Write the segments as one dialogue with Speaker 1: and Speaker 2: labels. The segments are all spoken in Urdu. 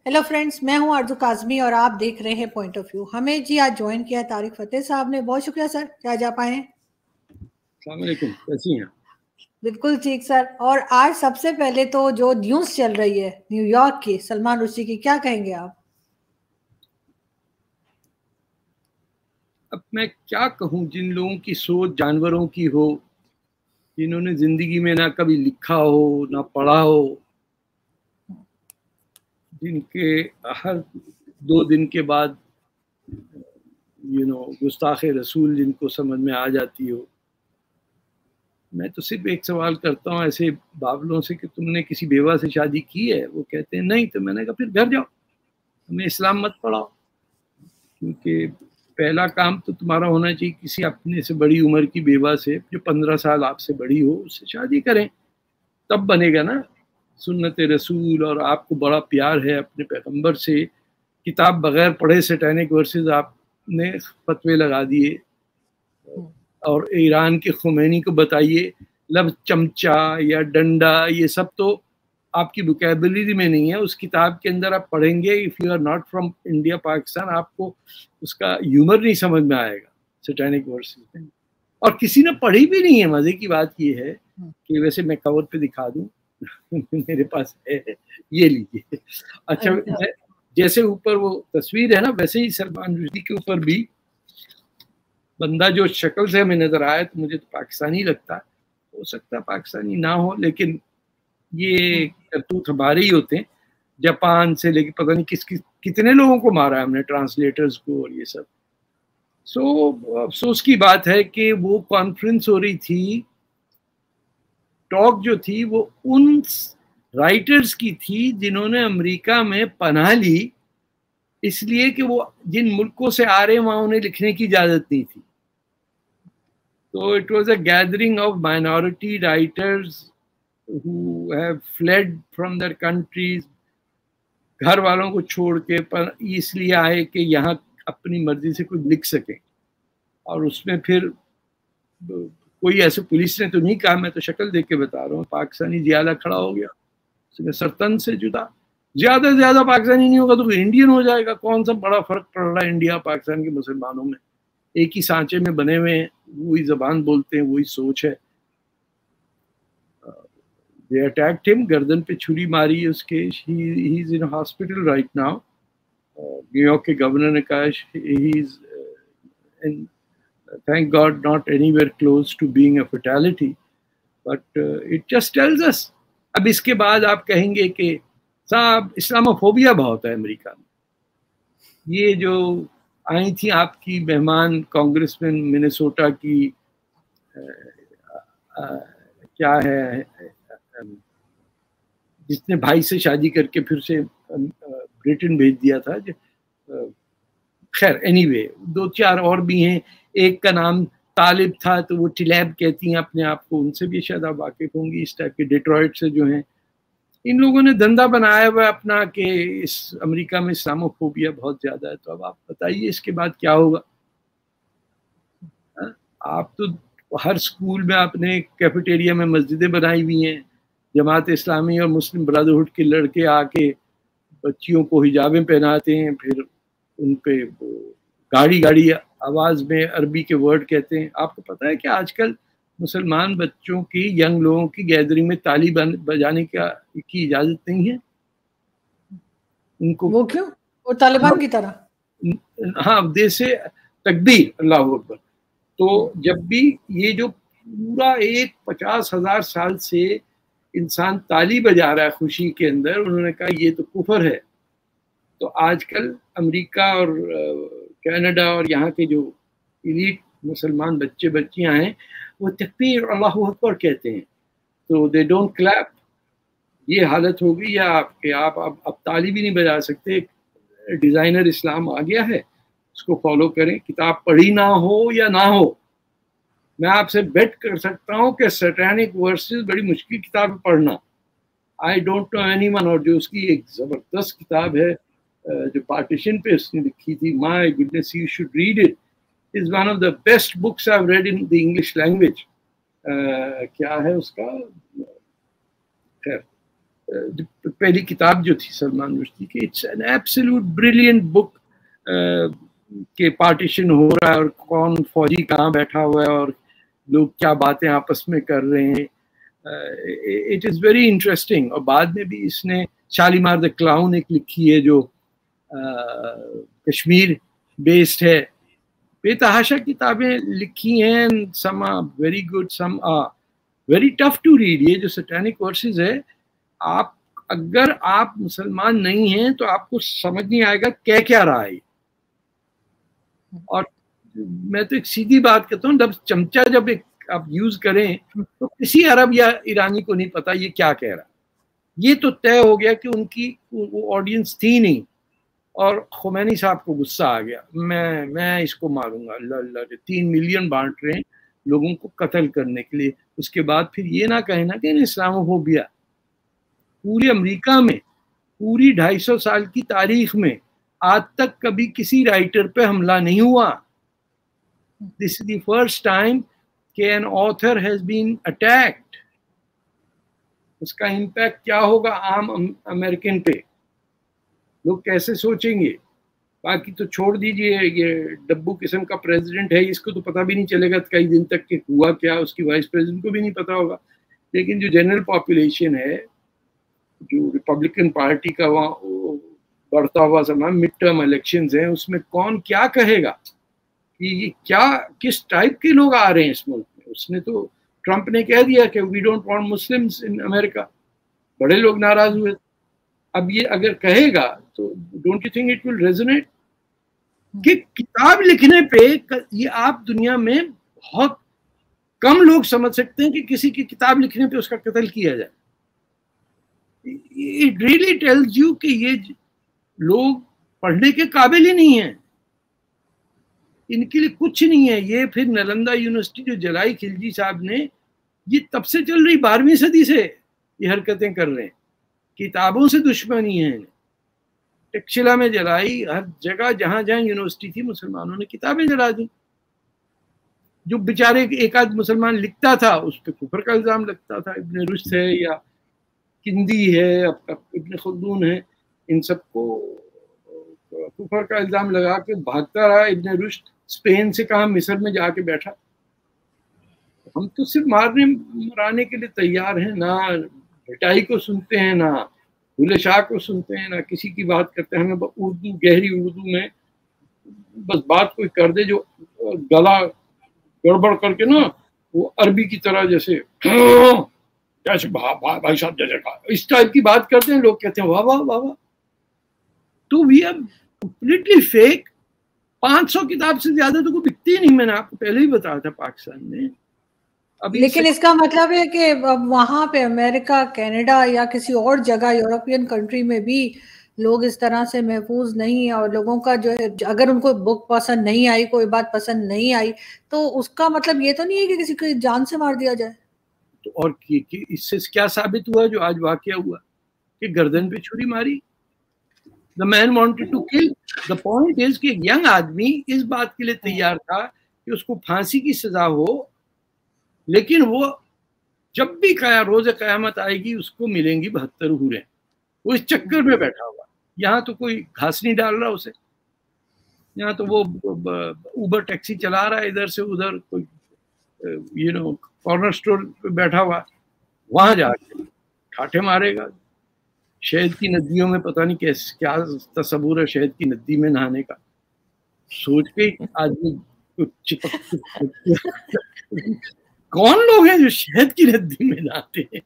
Speaker 1: हेलो फ्रेंड्स, मैं हूं आरजू काज़मी और आप देख रहे हैं पॉइंट ऑफ व्यू। हमें जी आज ज्वाइन किया तारिक फतेह साहब ने। बहुत शुक्रिया सर कि आज आप आए हैं।
Speaker 2: अस्सलाम वालेकुम, कैसी हैं?
Speaker 1: बिल्कुल ठीक सर। और आज सबसे पहले तो जो न्यूज़ चल रही है न्यूयॉर्क की, सलमान रुश्दी की, क्या कहेंगे आप?
Speaker 2: अब मैं क्या कहूँ, जिन लोगों की सोच जानवरों की हो, जिन्होंने जिंदगी में ना कभी लिखा हो ना पढ़ा हो, जिनके हर 2 दिन के बाद गुस्ताखे रसूल जिनको समझ में आ जाती हो। मैं तो सिर्फ एक सवाल करता हूँ ऐसे बावलों से कि तुमने किसी बेवा से शादी की है? वो कहते हैं नहीं। तो मैंने कहा फिर घर जाओ, हमें इस्लाम मत पढ़ाओ, क्योंकि पहला काम तो तुम्हारा होना चाहिए किसी अपने से बड़ी उम्र की बेवा से, जो 15 साल आपसे बड़ी हो, उससे शादी करें, तब बनेगा ना सुन्नत रसूल। और आपको बड़ा प्यार है अपने पैगंबर से, किताब बगैर पढ़े सैटेनिक वर्सेस आपने फतवे लगा दिए। और ईरान के खुमैनी को बताइए, लफ्ज़ चमचा या डंडा ये सब तो आपकी वोकैबुलरी में नहीं है। उस किताब के अंदर आप पढ़ेंगे, if you are not from India Pakistan, आपको उसका ह्यूमर नहीं समझ में आएगा सैटेनिक वर्सेस में। और किसी ने पढ़ी भी नहीं है। मजे की बात ये है कि वैसे मैं कवर पे दिखा दूं मेरे पास है, ये लीजिए। अच्छा, जैसे ऊपर वो तस्वीर है ना, वैसे ही सलमान रुश्दी के ऊपर भी बंदा जो शक्ल से हमें नजर आया तो मुझे तो पाकिस्तानी लगता है। हो सकता है पाकिस्तानी ना हो, लेकिन ये करतूत हमारे ही होते हैं। जापान से लेके पता नहीं कितने लोगों को मारा है हमने, ट्रांसलेटर्स को और ये सब। अफसोस की बात है कि वो कॉन्फ्रेंस हो रही थी, टॉक जो थी वो उन राइटर्स की थी जिन्होंने अमेरिका में पनाह ली, इसलिए कि वो जिन मुल्कों से आ रहे हैं वहां उन्हें लिखने की इजाजत नहीं थी। तो it was a gathering of minority writers who have fled from their countries, घर वालों को छोड़ के, पर इसलिए आए कि यहाँ अपनी मर्जी से कुछ लिख सके। और उसमें फिर कोई ऐसे पुलिस ने तो नहीं कहा, मैं तो शक्ल देख के बता रहा हूँ, पाकिस्तानी जियाला खड़ा हो गया, उसने सरतन से जुदा। ज्यादा से ज्यादा पाकिस्तानी नहीं होगा तो इंडियन हो जाएगा। कौन सा बड़ा फर्क पड़ रहा है इंडिया पाकिस्तान के मुसलमानों में? एक ही सांचे में बने हुए हैं, वही जबान बोलते हैं, वही सोच है। They attacked him, गर्दन पे छुरी मारी उसके। He is in hospital right now. New York के गवर्नर ने कहा he is and thank God not anywhere close to being a fatality, but it just tells us। अब इसके बाद आप कहेंगे कि साहब इस्लामोफोबिया बहुत है अमेरिका में। ये जो आई थी आपकी मेहमान कांग्रेसमैन मिनेसोटा की, क्या है, जिसने भाई से शादी करके फिर से ब्रिटेन भेज दिया था। खैर एनीवे, 2-4 और भी हैं। एक का नाम तालिब था, तो वो टिलैब कहती हैं अपने आप को, उनसे भी शायद आप वाकिफ होंगी, इस टाइप के डेट्रॉइट से जो हैं। इन लोगों ने धंधा बनाया हुआ अपना कि इस अमेरिका में इस्लामोफोबिया बहुत ज्यादा है। तो अब आप बताइए इसके बाद क्या होगा? आप तो हर स्कूल में आपने कैफेटेरिया में मस्जिदें बनाई हुई हैं, जमात इस्लामी और मुस्लिम ब्रदरहुड के लड़के आके बच्चियों को हिजाबें पहनाते हैं, फिर उन पे गाड़ी आवाज में अरबी के वर्ड कहते हैं। आपको पता है कि आजकल मुसलमान बच्चों की, यंग लोगों की गैदरिंग में ताली बजाने की इजाजत नहीं है उनको।
Speaker 1: वो क्यों? वो तालिबान की तरह?
Speaker 2: हाँ, जैसे तकबीर, अल्लाह अकबर। तो जब भी ये जो पूरा 50,000 साल से इंसान ताली बजा रहा है खुशी के अंदर, उन्होंने कहा ये तो कुफर है। तो आजकल अमेरिका और कनाडा और यहाँ के जो इलीट मुसलमान बच्चे बच्चियां हैं, वो तकबीर अल्लाह अकबर कहते हैं, तो दे डोंट क्लैप। ये हालत हो गई है आपके, आप अब ताली भी नहीं बजा सकते। डिजाइनर इस्लाम आ गया है, उसको फॉलो करें, किताब पढ़ी ना हो या ना हो। मैं आपसे बेट कर सकता हूँ कि सैटेनिक वर्सेस बड़ी मुश्किल किताब है पढ़ना। I don't know anyone. और जो उसकी एक जबरदस्त किताब है जो पार्टीशन पे उसने लिखी थी, my goodness, you should read it, is one of the best books I have read in the English language. क्या है उसका, खैर پہلی کتاب جو تھی سلمان رشدی کی، it's an absolute brilliant book کہ پارٹیشن ہو رہا ہے اور کون فوجی کہاں بیٹھا ہوا ہے اور لوگ کیا باتیں آپس میں کر رہے ہیں. It is very interesting. اور بعد میں بھی اس نے شالیمار دا کلاؤن ایک لکھی ہے جو کشمیر بیسڈ ہے. بے تحاشا کتابیں لکھی ہیں. Some are very good, some are very tough to read. یہ جو سیٹینک ورسز ہے, اگر آپ مسلمان نہیں ہیں تو آپ کو سمجھ نہیں آئے گا کیا رہا ہے. اور میں تو ایک سیدھی بات کہتا ہوں, جب چمچہ جب ایک آپ یوز کریں تو کسی عرب یا ایرانی کو نہیں پتا یہ کیا کہہ رہا. یہ تو طے ہو گیا کہ ان کی وہ آڈینس تھی نہیں, اور خمینی صاحب کو غصہ آ گیا, میں اس کو ماروں گا. اللہ اللہ, 3 ملین بانٹ رہے ہیں لوگوں کو قتل کرنے کے لیے. اس کے بعد پھر یہ نہ کہنا کہ اسلام فوبیا. پورے امریکہ میں پوری 250 سال کی تاریخ میں آج تک کبھی کسی رائٹر پہ حملہ نہیں ہوا. This is the first time کہ an author has been attacked. اس کا امپیکٹ کیا ہوگا عام امریکن پہ, لوگ کیسے سوچیں گے. باقی تو چھوڑ دیجئے, یہ ڈبو قسم کا پریزیڈنٹ ہے, اس کو تو پتہ بھی نہیں چلے گا کئی دن تک کہ ہوا کیا, اس کی وائس پریزیڈنٹ کو بھی نہیں پتا ہوگا. لیکن جو جنرل پاپولیشن ہے, جو ریپبلکن پارٹی کا وہاں بڑھتا ہوا زمان مڈ ٹرم الیکشنز ہیں, اس میں کون کیا کہے گا کہ یہ کیا کس ٹائپ کے لوگ آ رہے ہیں اس ملک میں. اس نے تو ٹرمپ نے کہہ دیا کہ we don't want Muslims in America. بڑے لوگ ناراض ہوئے. اب یہ اگر کہے گا تو don't you think it will resonate کہ کتاب لکھنے پہ یہ آپ دنیا میں بہت کم لوگ سمجھ سکتے ہیں کہ کسی کی کتاب لکھنے پہ اس کا قتل کیا جائے. It really tells you کہ یہ لوگ پڑھنے کے قابل ہی نہیں ہیں, ان کے لیے کچھ نہیں ہے. یہ پھر نالندہ یونیورسٹی جو جلائی خلجی صاحب نے, یہ تب سے چل رہی 12ویں صدی سے یہ حرکتیں کر رہے ہیں. کتابوں سے دشمنی ہے. ٹکشلا میں جلائی, ہر جگہ جہاں جہاں یونیورسٹی تھی مسلمانوں نے کتابیں جلا دی. جو بیچارے ایک آدھ مسلمان لکھتا تھا اس پہ کفر کا الزام لگتا تھا. ابن رشد ہے یا کندی ہے, ابن خلدون ہے, ان سب کو کفر کا الزام لگا کے بھاگتا رہا. ابن رشد اسپین سے کہاں مصر میں جا کے بیٹھا. ہم تو صرف مرانے کے لیے تیار ہیں, نہ بھٹائی کو سنتے ہیں, نہ بھولے شاہ کو سنتے ہیں, نہ کسی کی بات کرتے ہیں. ہمیں اردو, گہری اردو میں بس بات کوئی کر دے جو گلا گڑبڑ کر کے نا وہ عربی کی طرح جیسے بھائی صاحب جیسے اس ٹائپ کی بات کرتے ہیں, لوگ کہتے ہیں واہ واہ واہ واہ. تو وی آر کمپلیٹلی فیک. 500 کتاب سے زیادہ تو کوئی بکتی ہی نہیں. میں نے آپ کو پہلے ہی بتایا تھا پاکستان میں.
Speaker 1: لیکن اس کا مطلب ہے کہ وہاں پہ امریکہ, کینیڈا یا کسی اور جگہ یورپین کنٹری میں بھی لوگ اس طرح سے محفوظ نہیں ہیں, اور لوگوں کا جو ہے اگر ان کو بک پسند نہیں آئی, کوئی بات پسند نہیں آئی, تو اس کا مطلب یہ تو نہیں ہے کہ کسی کو جان سے مار دیا جائے.
Speaker 2: تو اور اس سے کیا ثابت ہوا جو آج واقعہ ہوا کہ گردن پہ چھری ماری. The man wanted to kill. The point is کہ ایک ینگ آدمی اس بات کے لیے تیار تھا کہ اس کو پھانسی کی سزا ہو, لیکن وہ جب بھی روز قیامت آئے گی اس کو ملیں گی 72 حوریں. وہ اس چکر میں بیٹھا ہوا. یہاں تو کوئی گھاس نہیں ڈال رہا اسے, یہاں تو وہ اوبر ٹیکسی چلا رہا ہے ادھر سے ادھر, کوئی کارنر اسٹور پہ بیٹھا ہوا, وہاں جا کے ٹھاٹھے مارے گا. شہد کی ندیوں میں پتہ نہیں کیا تصور ہے شہد کی ندی میں نہانے کا. سوچ کے آدمی کون لوگ ہیں جو شہد کی ندی میں نہاتے ہیں.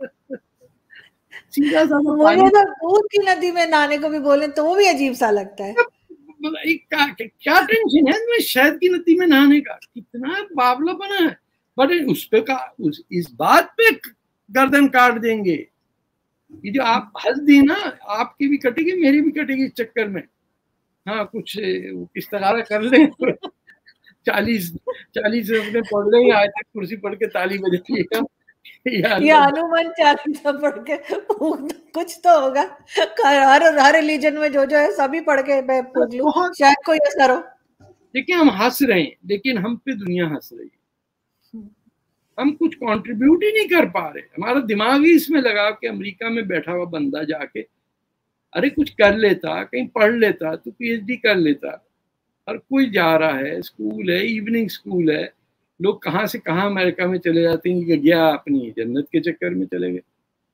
Speaker 2: سیدھا سا
Speaker 1: دودھ کی ندی میں نہانے کو بھی بولیں تو وہ بھی عجیب سا لگتا ہے.
Speaker 2: کیا ٹینشن ہے شہد کی ندی میں نہانے کا, کتنا بابلا بنا ہے. بٹ اس پہ اس بات پہ گردن کاٹ دیں گے. یہ جو آپ ہنس دی نا, آپ کی بھی کٹے گی میری بھی کٹے گی اس چکر میں. ہاں کچھ استخارہ کر لیں, 40 اپنے پڑھ لیں, آج تک کرسی پڑھ کے تالی بجائیے گا یا
Speaker 1: ہنومان چالیسا پڑھ کے کچھ تو ہوگا. ہر ریلیجن میں جو ہے سبھی پڑھ کے میں پوچھ لوں شاید کوئی اثر ہو.
Speaker 2: دیکھیں ہم ہنس رہے ہیں لیکن ہم پہ دنیا ہنس رہی ہے. ہم کچھ کنٹریبیوٹ ہی نہیں کر پا رہے. ہمارا دماغ ہی اس میں لگا کہ امریکہ میں بیٹھا ہوا بندہ جا کے ارے کچھ کر لیتا, کہیں پڑھ لیتا تو پی ایچ ڈی کر لیتا. ہر کوئی جا رہا ہے, اسکول ہے, ایوننگ اسکول ہے, لوگ کہاں سے کہاں امریکہ میں چلے جاتے ہیں کہ گیا اپنی جنت کے چکر میں چلے گئے.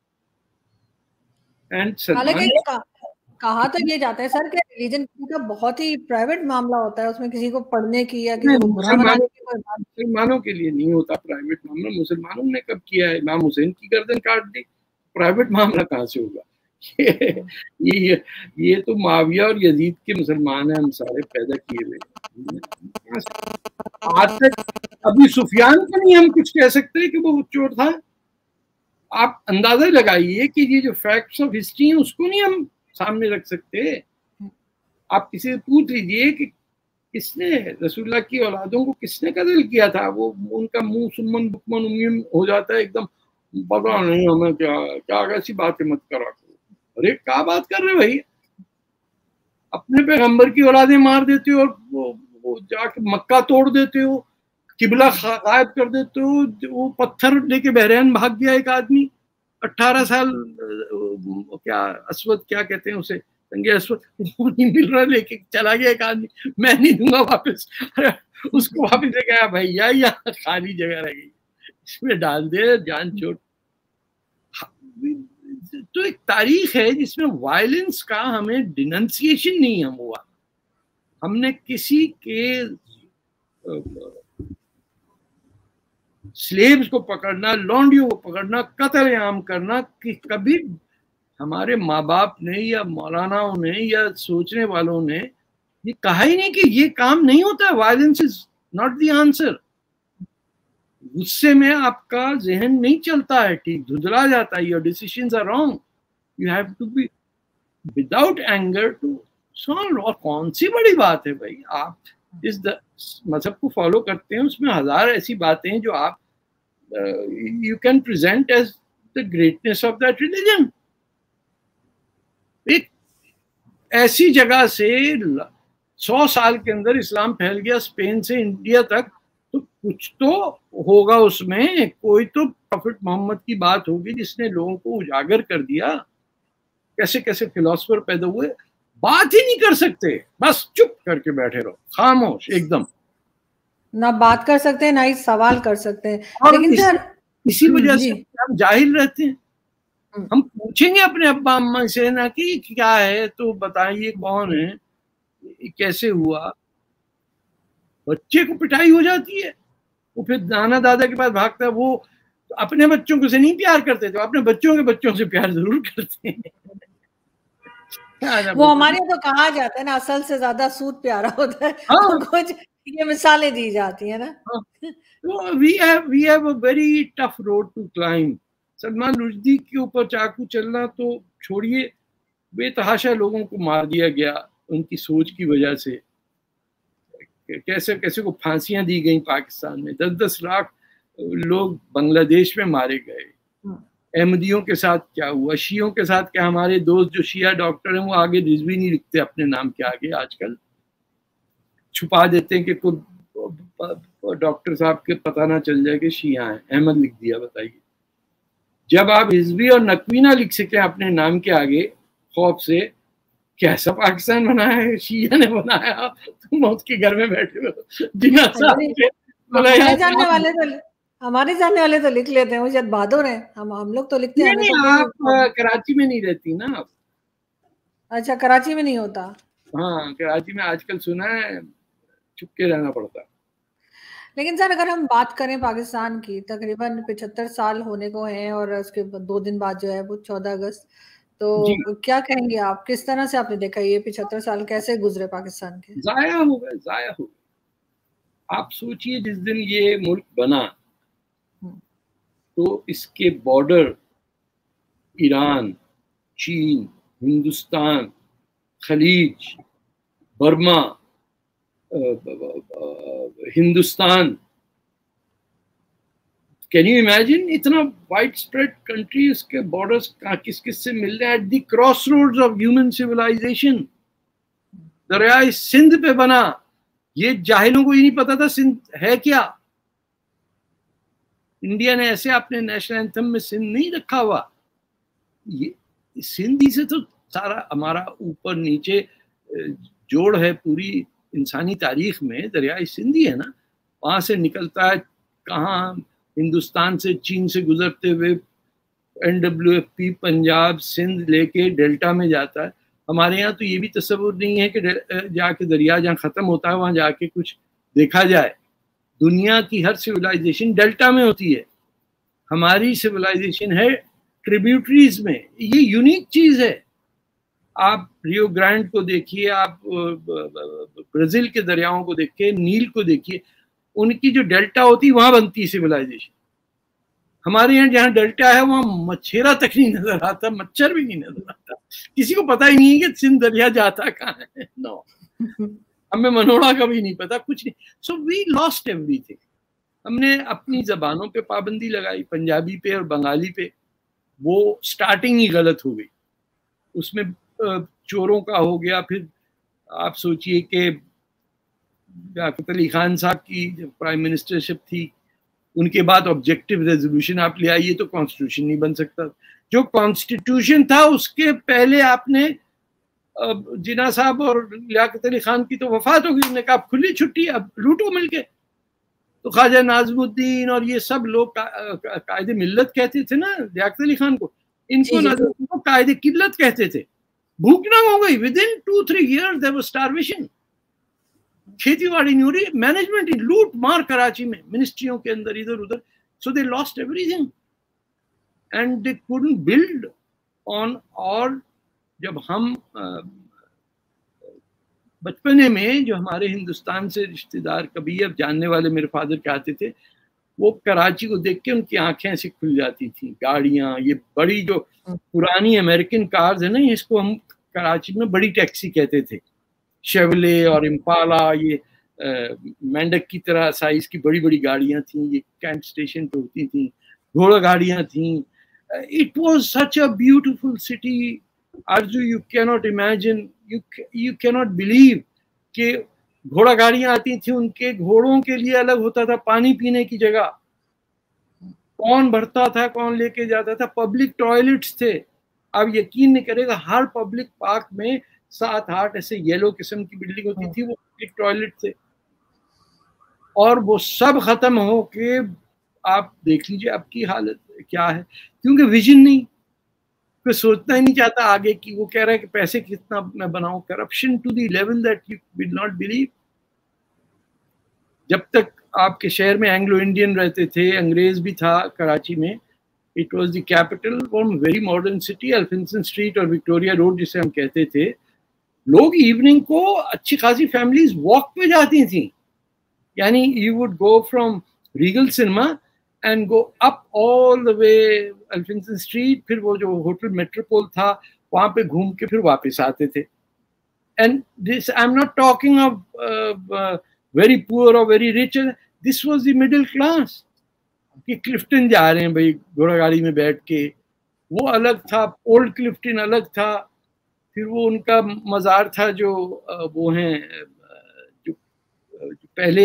Speaker 1: کہا تو یہ جاتا ہے سر کہ ریلیجن کا بہت ہی پرائیویٹ معاملہ ہوتا ہے, اس میں کسی کو پڑھنے کی یا کسی کو برا بنانے کی کوئی بات.
Speaker 2: مسلمانوں کے لیے نہیں ہوتا پرائیویٹ معاملہ. مسلمانوں نے کب کیا ہے؟ امام حسین کی گردن کاٹ دی, پرائیویٹ معاملہ کہاں سے ہوگا؟ یہ تو معاویہ اور یزید کے مسلمان ہیں ہم سارے پیدا کیے ہوئے. آج تک ابھی سفیان کا نہیں ہم کچھ کہہ سکتے کہ وہ چور تھا. آپ اندازہ لگائیے کہ یہ جو فیکٹس آف ہسٹری ہیں اس کو نہیں ہم سامنے رکھ سکتے. آپ کسی سے پوچھ لیجیے کہ کس نے رسول اللہ کی اولادوں کو کس نے قتل کیا تھا, وہ ان کا منہ سمن بکمن امین ہو جاتا ہے ایک دم, پتا نہیں ہمیں کیا ایسی باتیں مت کرا کرو. ارے کیا بات کر رہے بھائی؟ اپنے پیغمبر کی اولادیں مار دیتے ہو اور وہ جا کے مکہ توڑ دیتے ہو, قبلہ غائب کر دیتے ہو. وہ پتھر لے کے بحرین بھاگ گیا ایک آدمی 18 سال, کیا اسود کیا کہتے ہیں اسے, سنگے اسود, وہ نہیں مل رہا لے کے چلا گیا ایک آدمی, میں نہیں دوں گا واپس. اس کو واپس لے گیا بھیا یہاں خالی جگہ رہ گئی, اس میں ڈال دے جان چھوٹ. تو ایک تاریخ ہے جس میں وائلنس کا ہمیں ڈیننسیشن نہیں ہم ہوا. ہم نے کسی کے سلیبز کو پکڑنا, لونڈیوں کو پکڑنا, قتل عام کرنا, کہ کبھی ہمارے ماں باپ نے یا مولاناؤں نے یا سوچنے والوں نے یہ کہا ہی نہیں کہ یہ کام نہیں ہوتا. Violence is not the answer. غصے میں آپ کا ذہن نہیں چلتا ہے, ٹھیک دھندلا جاتا ہے. Your decisions are wrong. You have to be without anger to solve. اور کون سی بڑی بات ہے بھائی, آپ اس مذہب کو فالو کرتے ہیں, اس میں ہزار ایسی باتیں ہیں جو آپ you can present as the greatness of that religion. ایک ایسی جگہ سے 100 سال کے اندر اسلام پھیل گیا, اسپین سے انڈیا تک, تو کچھ تو ہوگا اس میں, کوئی تو پروفٹ محمد کی بات ہوگی جس نے لوگوں کو اجاگر کر دیا. کیسے کیسے فلاسفر پیدا ہوئے, بات ہی نہیں کر سکتے, بس چپ کر کے بیٹھے رہو, خاموش ایک دم,
Speaker 1: نہ بات کر سکتے ہیں نہ ہی سوال کر سکتے ہیں. لیکن سر
Speaker 2: اسی وجہ سے ہم جاہل رہتے ہیں. ہم پوچھیں گے اپنے ابا اماں سے نا کہ کیا ہے تو بتائیے کون ہے, کیسے ہوا. بچے کو پٹائی ہو جاتی ہے, وہ پھر نانا دادا کے پاس بھاگتا ہے. وہ اپنے بچوں کو سے نہیں پیار کرتے تھے, اپنے بچوں کے بچوں سے پیار ضرور کرتے ہیں.
Speaker 1: وہ ہمارے تو کہا جاتا ہے نا, اصل سے زیادہ سود پیارا ہوتا ہے. کچھ یہ مثالیں دی جاتی ہیں نا.
Speaker 2: we have a very tough road to climb. Salman Rushdie کے اوپر چاقو چلنا تو چھوڑیے, بے تحاشا لوگوں کو مار دیا گیا ان کی سوچ کی وجہ سے. کیسے کیسے کو پھانسیاں دی گئیں پاکستان میں, 10-10 لاکھ لوگ بنگلہ دیش میں مارے گئے. احمدیوں کے ساتھ کیا ہوا, شیعوں کے ساتھ کیا. ہمارے دوست جو شیعہ ڈاکٹر ہیں وہ آگے رضوی نہیں لکھتے اپنے نام کے آگے, آج کل چھپا دیتے ہیں کہ ڈاکٹر صاحب کے پتہ نہ چل جائے کہ شیعہ ہیں, احمد لکھ دیا. بتائیے, جب آپ حزبی اور نقوی نہ لکھ سکیں اپنے نام کے آگے خوف سے, کیسا پاکستان بنایا ہے, شیعہ نے بنایا, تم موت کے گھر میں بیٹھے ہو.
Speaker 1: ہمارے جاننے والے تو لکھ لیتے ہیں, وہ شاید بہادر ہیں, ہم لوگ تو لکھتے ہیں.
Speaker 2: آپ کراچی میں نہیں رہتی نا آپ.
Speaker 1: اچھا, کراچی میں نہیں ہوتا.
Speaker 2: ہاں, کراچی میں آج کل سنا ہے چھپ کے رہنا پڑتا.
Speaker 1: لیکن سر اگر ہم بات کریں پاکستان کی, تقریباً 75 سال ہونے کو ہیں, اور اس کے 2 دن بعد جو ہے وہ 14 اگست, تو کیا کہیں گے آپ, کس طرح سے آپ نے دیکھا یہ 75 سال کیسے گزرے پاکستان کے؟
Speaker 2: ضائع ہو گئے. آپ سوچئے جس دن یہ ملک بنا تو اس کے بارڈر ایران, چین, ہندوستان, خلیج, Burma, Hindustan, can you imagine اتنا وائڈ اسپریڈ کنٹری, اس کے بارڈرز کس کس سے مل رہے ہیں. At the cross roads of human civilization. دریائے سندھ پہ بنا, یہ جاہلوں کو یہ نہیں پتا تھا سندھ ہے کیا. انڈیا نے ایسے اپنے نیشنل اینتھم میں سندھ نہیں رکھا ہوا. یہ سندھی سے تو سارا ہمارا اوپر نیچے جوڑ ہے پوری انسانی تاریخ میں دریائے سندھی ہے نا. وہاں سے نکلتا ہے کہاں ہندوستان سے چین سے گزرتے ہوئے NWFP پنجاب سندھ لے کے ڈیلٹا میں جاتا ہے. ہمارے یہاں تو یہ بھی تصور نہیں ہے کہ جا کے دریا جہاں ختم ہوتا ہے وہاں جا کے کچھ دیکھا جائے. دنیا کی ہر سویلائزیشن ڈیلٹا میں ہوتی ہے. ہماری سویلائزیشن ہے ٹریبیوٹریز میں. یہ یونیک چیز ہے. آپ ریو گرانڈ کو دیکھیے, آپ برازیل کے دریاؤں کو دیکھیے, نیل کو دیکھیے, ان کی جو ڈیلٹا ہوتی وہاں بنتی ہے سویلائزیشن. ہمارے یہاں جہاں ڈیلٹا ہے وہاں مچھیرا تک نہیں نظر آتا, مچھر بھی نہیں نظر آتا. کسی کو پتا ہی نہیں ہے کہ سندھ دریا جاتا کہاں ہے. نو, ہمیں منوڑا کا بھی نہیں پتا, کچھ نہیں. سو وی لاسٹ ایوری تھنگ. ہم نے اپنی زبانوں پہ پابندی لگائی, پنجابی پہ اور بنگالی پہ. وہ سٹارٹنگ ہی غلط ہو گئی. اس میں چوروں کا ہو گیا. پھر آپ سوچئے کہ لیاقت علی خان صاحب کی جب پرائم منسٹر شپ تھی, ان کے بعد آبجیکٹو ریزولوشن آپ لے آئیے تو کانسٹیٹیوشن نہیں بن سکتا. جو کانسٹیٹیوشن تھا اس کے پہلے آپ نے جناح صاحب اور لیاقت علی خان کی تو وفات ہو گئی, انہوں نے کہا کھلی چھٹی, اب لوٹو مل کے. تو خواجہ ناظم الدین اور یہ سب لوگ قائد ملت کہتے تھے نا لیاقت علی خان کو, ان کو قائد قلت کہتے تھے. بھوک نہ ہو گئی. ودن 2-3 years there was starvation. کھیتی باڑی نہیں ہو رہی, مینجمنٹ لوٹ مار کراچی میں منسٹریوں کے اندر ادھر ادھر. So they lost every thing and they couldn't build on. اور جب ہم بچپنے میں جو ہمارے ہندوستان سے رشتہ دار کبھی اب جاننے والے میرے فادر کے آتے تھے, وہ کراچی کو دیکھ کے ان کی آنکھیں ایسے کھل جاتی تھیں. گاڑیاں یہ بڑی جو پرانی امریکن کارز ہیں نا, اس کو ہم کراچی میں بڑی ٹیکسی کہتے تھے. شیولے اور امپالا, یہ مینڈک کی طرح سائز کی بڑی بڑی گاڑیاں تھیں. یہ کینٹ اسٹیشن پہ ہوتی تھیں. گھوڑا گاڑیاں تھیں. It was such a beautiful city. Arju, you cannot imagine, you cannot believe کہ گھوڑا گاڑیاں آتی تھیں. ان کے گھوڑوں کے لیے الگ ہوتا تھا پانی پینے کی جگہ. کون بھرتا تھا, کون لے کے جاتا تھا. پبلک ٹوائلٹس تھے. آپ یقین نہیں کرے گا, ہر پبلک پارک میں 7-8 ایسے یلو قسم کی بلڈنگ ہوتی تھی, وہ پبلک ٹوائلٹ تھے. اور وہ سب ختم ہو کے آپ دیکھ لیجیے اب کی حالت کیا ہے. کیونکہ ویژن نہیں, کوئی سوچنا ہی نہیں چاہتا آگے کی. وہ کہہ رہا ہے کہ پیسے کتنا میں بناؤں. Corruption to the level that you will not believe. جب تک آپ کے شہر میں اینگلو انڈین رہتے تھے, انگریز بھی تھا کراچی میں. It was the capital for very modern city. Elphinstone street اور وکٹوریا روڈ جسے ہم کہتے تھے, لوگ ایوننگ کو اچھی خاصی فیملیز واک پہ جاتی تھیں. یعنی you would go from Regal cinema and go up all the way Elphinstone street. پھر وہ جو ہوٹل میٹروپول تھا وہاں پہ گھوم کے پھر واپس آتے تھے. And this I am not talking of very poor or very rich. This was the middle class. کہ کلفٹن جا رہے ہیں بھائی گھوڑا گاڑی میں بیٹھ کے, وہ الگ تھا. اولڈ کلفٹن الگ تھا. پھر وہ ان کا مزار تھا جو وہ ہیں جو پہلے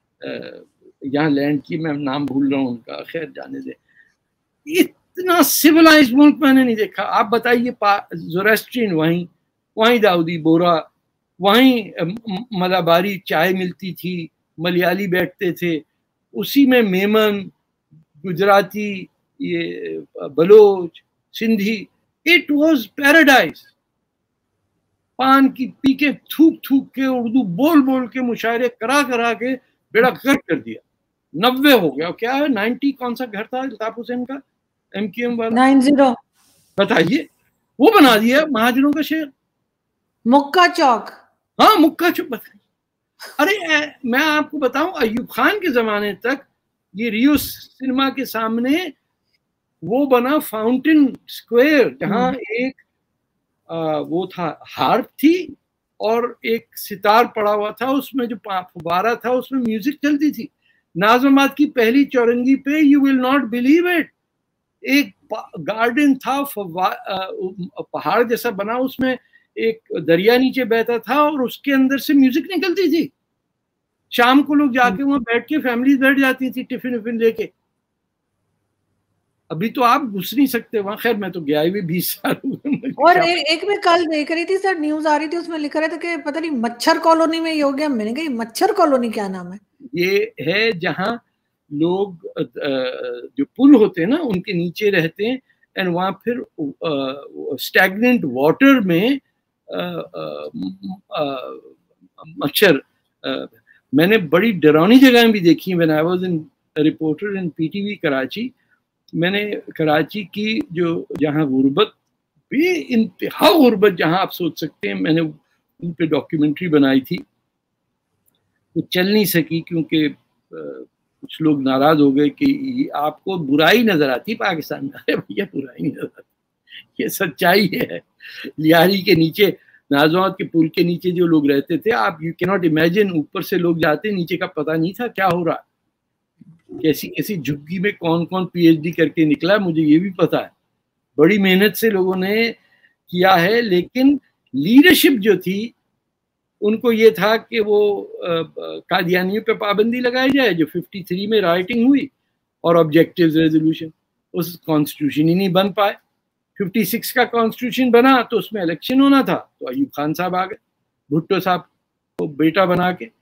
Speaker 2: یہاں لینڈ کی, میں نام بھول رہا ہوں ان کا, خیر جانے دے. اتنا سویلائز ملک میں نے نہیں دیکھا. آپ بتائیے زوریسٹرین وہیں داؤدی بورا, وہیں ملاباری چائے ملتی تھی, ملیالی بیٹھتے تھے اسی میں, میمن, گجراتی, یہ Baloch, Sindhi. It was paradise. پان کی پی کے تھوک تھوک کے, اردو بول بول کے, مشاعرے کرا کرا کے بیڑا غرق کر دیا. 90 ہو گیا. کیا ہے 90 کون سا گھر تھا الطاف حسین کا MQM والا؟
Speaker 1: 90
Speaker 2: بتائیے. وہ بنا دیا مہاجروں کا شہر.
Speaker 1: مکہ چوک.
Speaker 2: ہاں مکہ چوک. بتائیے. ارے میں آپ کو بتاؤں, ایوب خان کے زمانے تک یہ ریو سنیما کے سامنے وہ بنا فاؤنٹین اسکوائر, جہاں ایک وہ تھا ہارپ تھی اور ایک ستار پڑا ہوا تھا, اس میں جو فوارہ تھا اس میں میوزک چلتی تھی. ناظم آباد کی پہلی چورنگی پہ you will not believe it, ایک گارڈن تھا, پہاڑ جیسا بنا, اس میں ایک دریا نیچے بہتا تھا اور اس کے اندر سے میوزک نکلتی تھی. شام کو لوگ جا کے وہاں بیٹھ کے فیملیز بیٹھ جاتی تھی ٹفن وفن لے کے. ابھی تو آپ گھس نہیں سکتے وہاں. خیر میں تو گیا ہوئے 20 سال ہوئے.
Speaker 1: اور ایک میں کل دیکھ رہی تھی سر، نیوز آ رہی تھی، اس میں لکھ رہے تھے کہ پتہ نہیں مچھر کالونی میں یہ ہو گیا. میں نے کہا مچھر کالونی کیا نام ہے؟
Speaker 2: یہ ہے جہاں لوگ جو پل ہوتے ہیں نا ان کے نیچے رہتے ہیں، اینڈ وہاں پھر اسٹیگننٹ واٹر میں مچھر. میں نے بڑی ڈراؤنی جگہیں بھی دیکھی. when I was a reporter in PTV Karachi, میں نے کراچی کی جو جہاں غربت، بے انتہا غربت جہاں آپ سوچ سکتے ہیں، میں نے ان پہ ڈاکیومنٹری بنائی تھی. وہ چل نہیں سکی کیونکہ کچھ لوگ ناراض ہو گئے کہ آپ کو برائی نظر آتی پاکستان میں. ارے بھیا برائی نہیں نظر آتی، یہ سچائی ہے. لیاری کے نیچے، نازوات کے پل کے نیچے جو لوگ رہتے تھے، آپ یو کینٹ امیجن، اوپر سے لوگ جاتے، نیچے کا پتہ نہیں تھا کیا ہو رہا. کیسی کیسی جھگی میں کون کون PhD کر کے نکلا مجھے یہ بھی پتا ہے. بڑی محنت سے لوگوں نے کیا ہے، لیکن لیڈرشپ جو تھی ان کو یہ تھا کہ وہ قادیانیوں پہ پابندی لگائی جائے جو 53 میں رائٹنگ ہوئی، اور آبجیکٹیوز ریزولوشن. اس کانسٹیٹیوشن ہی نہیں بن پائے. 56 کا کانسٹیٹیوشن بنا تو اس میں الیکشن ہونا تھا، تو ایوب خان صاحب آ گئے بھٹو صاحب کو بیٹا بنا کے.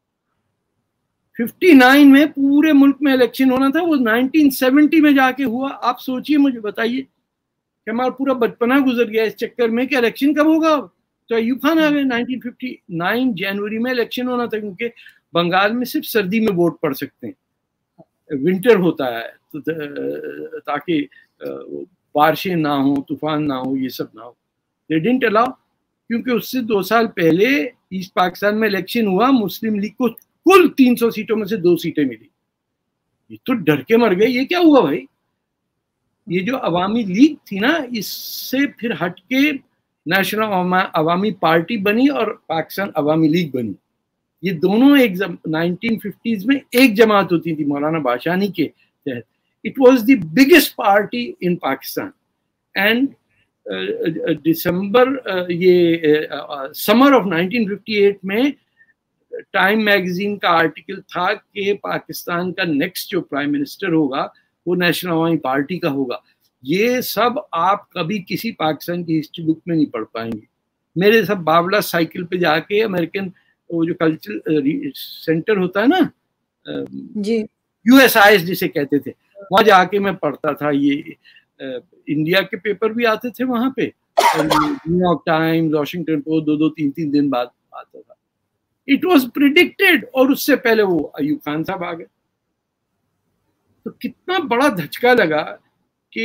Speaker 2: 59 میں پورے ملک میں الیکشن ہونا تھا، وہ 1970 میں جا کے ہوا. آپ سوچئے، مجھے بتائیے کہ ہمارا پورا بچپنا گزر گیا اس چکر میں کہ الیکشن کب ہوگا. تو ایوب خان آ گئے. 1959 جنوری میں الیکشن ہونا تھا، کیونکہ بنگال میں صرف سردی میں ووٹ پڑ سکتے ہیں، ونٹر ہوتا ہے تاکہ بارشیں نہ ہوں، طوفان نہ ہو، یہ سب نہ ہو. they didn't allow، کیونکہ اس سے 2 سال پہلے ایسٹ پاکستان میں الیکشن ہوا، مسلم لیگ کو کل 300 سیٹوں میں سے 2 سیٹیں ملی. یہ تو ڈر کے مر گئے، یہ کیا ہوا بھائی. یہ جو عوامی لیگ تھی نا، اس سے پھر ہٹ کے نیشنل عوامی پارٹی بنی اور پاکستان عوامی لیگ بنی. یہ دونوں ایک 1950s میں ایک جماعت ہوتی تھی مولانا باشانی کے تحت. It was the biggest party in Pakistan. And دسمبر یہ سمر آف 1958 میں ٹائم میگزین کا آرٹیکل تھا کہ پاکستان کا نیکسٹ جو پرائم منسٹر ہوگا وہ نیشنل عوامی پارٹی کا ہوگا. یہ سب آپ کبھی کسی پاکستان کی ہسٹری بک میں نہیں پڑھ پائیں گے. میرے سب باولا سائیکل پہ جا کے امریکن وہ جو کلچرل سینٹر ہوتا ہے نا،
Speaker 1: جی
Speaker 2: USIS جسے کہتے تھے، وہاں جا کے میں پڑھتا تھا. یہ انڈیا کے پیپر بھی آتے تھے وہاں پہ، New York Times, Washington Post, 2 3 دن بعد آتا تھا. It was predicted. اور اس سے پہلے وہ ایوب خان صاحب آ گئے. تو کتنا بڑا دھچکا لگا کہ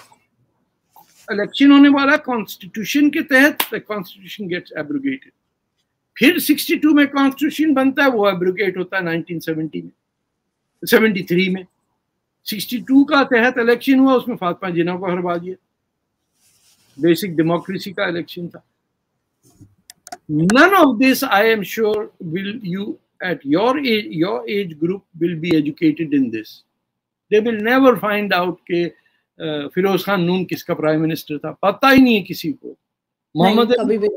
Speaker 2: الیکشن ہونے والا کانسٹیٹیوشن کے تحت، کانسٹیٹیوشن گیٹس ایبروگیٹڈ. پھر 62 میں کانسٹیٹیوشن بنتا ہے، وہ ایبروگیٹ ہوتا ہے 1970 میں، 73 میں. 62 کا تحت الیکشن ہوا، اس میں فاطمہ جناح کو ہروا دیا. بیسک ڈیموکریسی کا الیکشن تھا. None of this, I am sure, will you at your age group will be educated in this. They will never find out کہ فیروز خان نون کس کا پرائم منسٹر تھا. پتہ ہی نہیں ہے کسی کو. محمد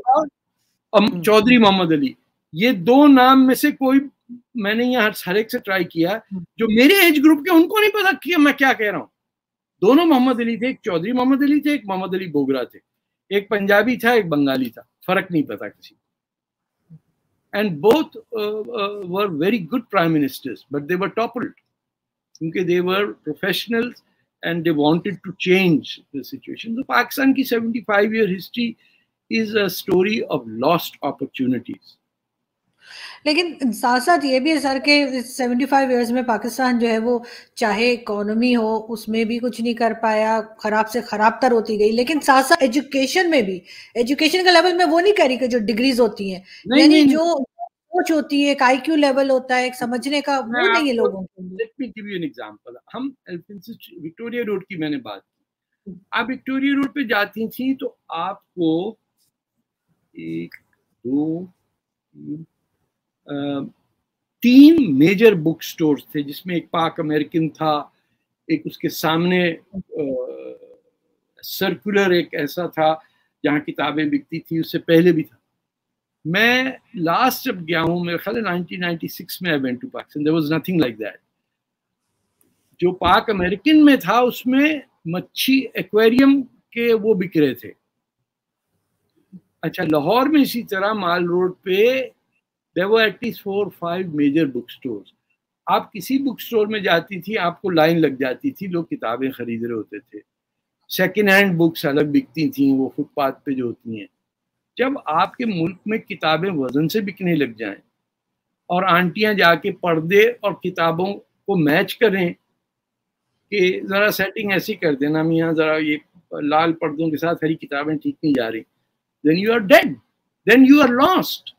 Speaker 2: علی، چودھری محمد علی، یہ 2 نام میں سے کوئی، میں نے یہاں ہر ایک سے ٹرائی کیا جو میرے ایج گروپ کے، ان کو نہیں پتا کہ میں کیا کہہ رہا ہوں. دونوں محمد علی تھے، ایک چودھری محمد علی تھے، ایک محمد علی بوگرا تھے. ایک پنجابی تھا، ایک بنگالی تھا. فرق نہیں پتا کسی کو. And both were very good prime ministers, but they were toppled. Because they were professionals and they wanted to change the situation. So Pakistan ki 75-year history is a story of lost opportunities.
Speaker 1: لیکن ساتھ ساتھ یہ بھی ہے سر کہ 75 ایئرز میں پاکستان جو ہے وہ چاہے اکانومی ہو اس میں بھی کچھ نہیں کر پایا، خراب سے خراب تر ہوتی گئی، لیکن ساتھ ساتھ ایجوکیشن میں بھی، ایجوکیشن کا لیول میں وہ نہیں کہہ رہی کہ جو ڈگریز ہوتی ہیں، یعنی جو سوچ ہوتی ہے، ایک آئی کیو لیول ہوتا ہے، ایک سمجھنے کا، وہ نہیں ہے لوگوں کو.
Speaker 2: Let me give you an example. ہم وکٹوریا روڈ کی میں نے بات کی. آپ وکٹوریا روڈ پہ جاتی تھیں تو آپ کو 1 2 3 میجر بک سٹورز تھے، جس میں ایک پاک امریکن تھا، ایک اس کے سامنے سرکولر ایک ایسا تھا جہاں کتابیں بکتی تھی، اس سے پہلے بھی تھا. میں لاسٹ جب گیا ہوں میرے خیال ہے 1996 میں I went to Pakistan. There was nothing like that. جو پاک امریکن میں تھا اس میں मच्छी एक्वेरियम के वो बिक रहे थे। अच्छा, लाहौर में इसी तरह माल रोड पे there were at least 4 or 5 major book stores. आप किसी बुक स्टोर में जाती थी, आपको लाइन लग जाती थी, लोग किताबें खरीद रहे होते थे। सेकेंड हैंड बुक्स अलग बिकती थी, वो फुटपाथ पे जो होती हैं। जब आपके मुल्क में किताबें वजन से बिकने लग जाएं और आंटियां जाके पर्दे और किताबों को मैच करें कि ज़रा सेटिंग ऐसी कर देना मियाँ, ज़रा ये लाल पर्दों के साथ हरी किताबें ठीक नहीं जा रही, then you are dead, then you are lost।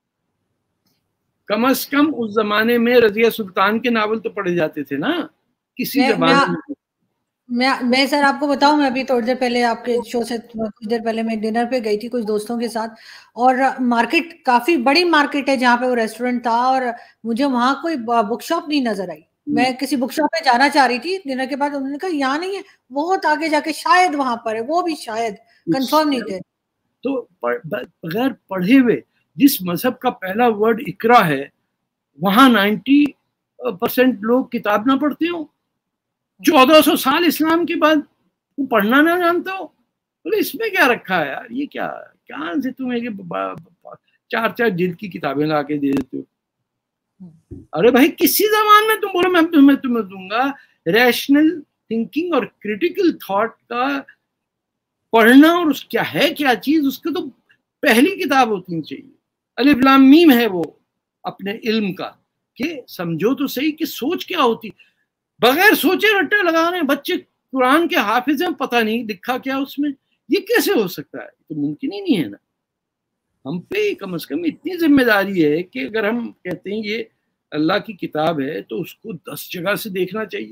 Speaker 2: कम से कम उस जमाने में रजिया सुल्तान के नावल तो पढ़े जाते थे ना किसी जमाने में।
Speaker 1: मैं सर आपको बताऊं, मैं अभी थोड़ी देर पहले आपके शो से कुछ देर पहले मैं डिनर पे गई थी कुछ दोस्तों के साथ, और मार्केट काफी बड़ी मार्केट है जहाँ पे वो रेस्टोरेंट था, और मुझे वहां कोई बुक शॉप नहीं नजर आई। मैं किसी बुक शॉप पे जाना चाह रही थी डिनर के बाद, उन्होंने कहा यहाँ नहीं है, बहुत आगे जाके शायद वहां पर है, वो भी शायद कंफर्म नहीं थे।
Speaker 2: तो बगैर पढ़े हुए जिस मजहब का पहला वर्ड इकरा है, वहां 90% लोग किताब ना पढ़ते हो। 1400 साल इस्लाम के बाद वो पढ़ना ना जानता हो, तो इसमें क्या रखा है यार, ये क्या कहाँ से तुम 4-4 जिल्द की किताबें ला के दे देते हो। अरे भाई, किसी जमान में तुम बोलो मैं तुम्हें दूंगा। रैशनल थिंकिंग और क्रिटिकल थॉट का पढ़ना, और उस क्या है क्या चीज, उसके तो पहली किताब होती चाहिए। अलिफ लाम मीम है वो अपने इल्म का, कि समझो तो सही कि सोच क्या होती। बगैर सोचे रट्टे लगा रहे हैं बच्चे, कुरान के हाफिज हैं, पता नहीं लिखा क्या उसमें, ये कैसे हो सकता है? तो मुमकिन ही नहीं है ना। हम पे कम से कम इतनी जिम्मेदारी है कि अगर हम कहते हैं ये अल्लाह की किताब है, तो उसको 10 जगह से देखना चाहिए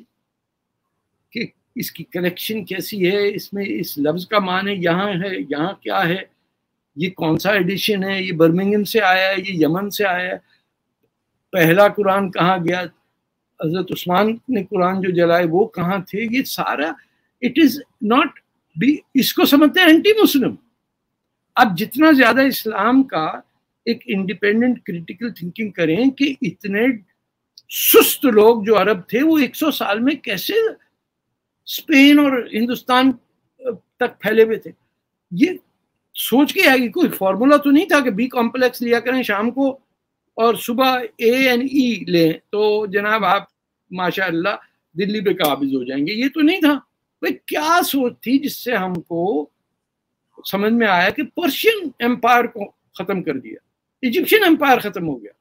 Speaker 2: कि इसकी कलेक्शन कैसी है, इसमें इस लफ्ज का मान है, यहाँ क्या है, ये कौन सा एडिशन है, ये बर्मिंघम से आया है, ये यमन से आया है, पहला कुरान कहाँ गया, हजरत उस्मान ने कुरान जो जलाए वो कहाँ थे, ये सारा इट इज नॉट बी, इसको समझते हैं एंटी मुस्लिम। अब जितना ज्यादा इस्लाम का एक इंडिपेंडेंट क्रिटिकल थिंकिंग करें कि इतने सुस्त लोग जो अरब थे वो 100 साल में कैसे स्पेन और हिंदुस्तान तक फैले हुए थे, ये सोच के आएगी। कोई फॉर्मूला तो नहीं था कि बी कॉम्प्लेक्स लिया करें शाम को और सुबह A&E लें तो जनाब आप माशाअल्लाह दिल्ली पे काबिज हो जाएंगे, ये तो नहीं था। भाई क्या सोच थी जिससे हमको समझ में आया कि पर्शियन एम्पायर को खत्म कर दिया, इजिप्शियन एम्पायर खत्म हो गया।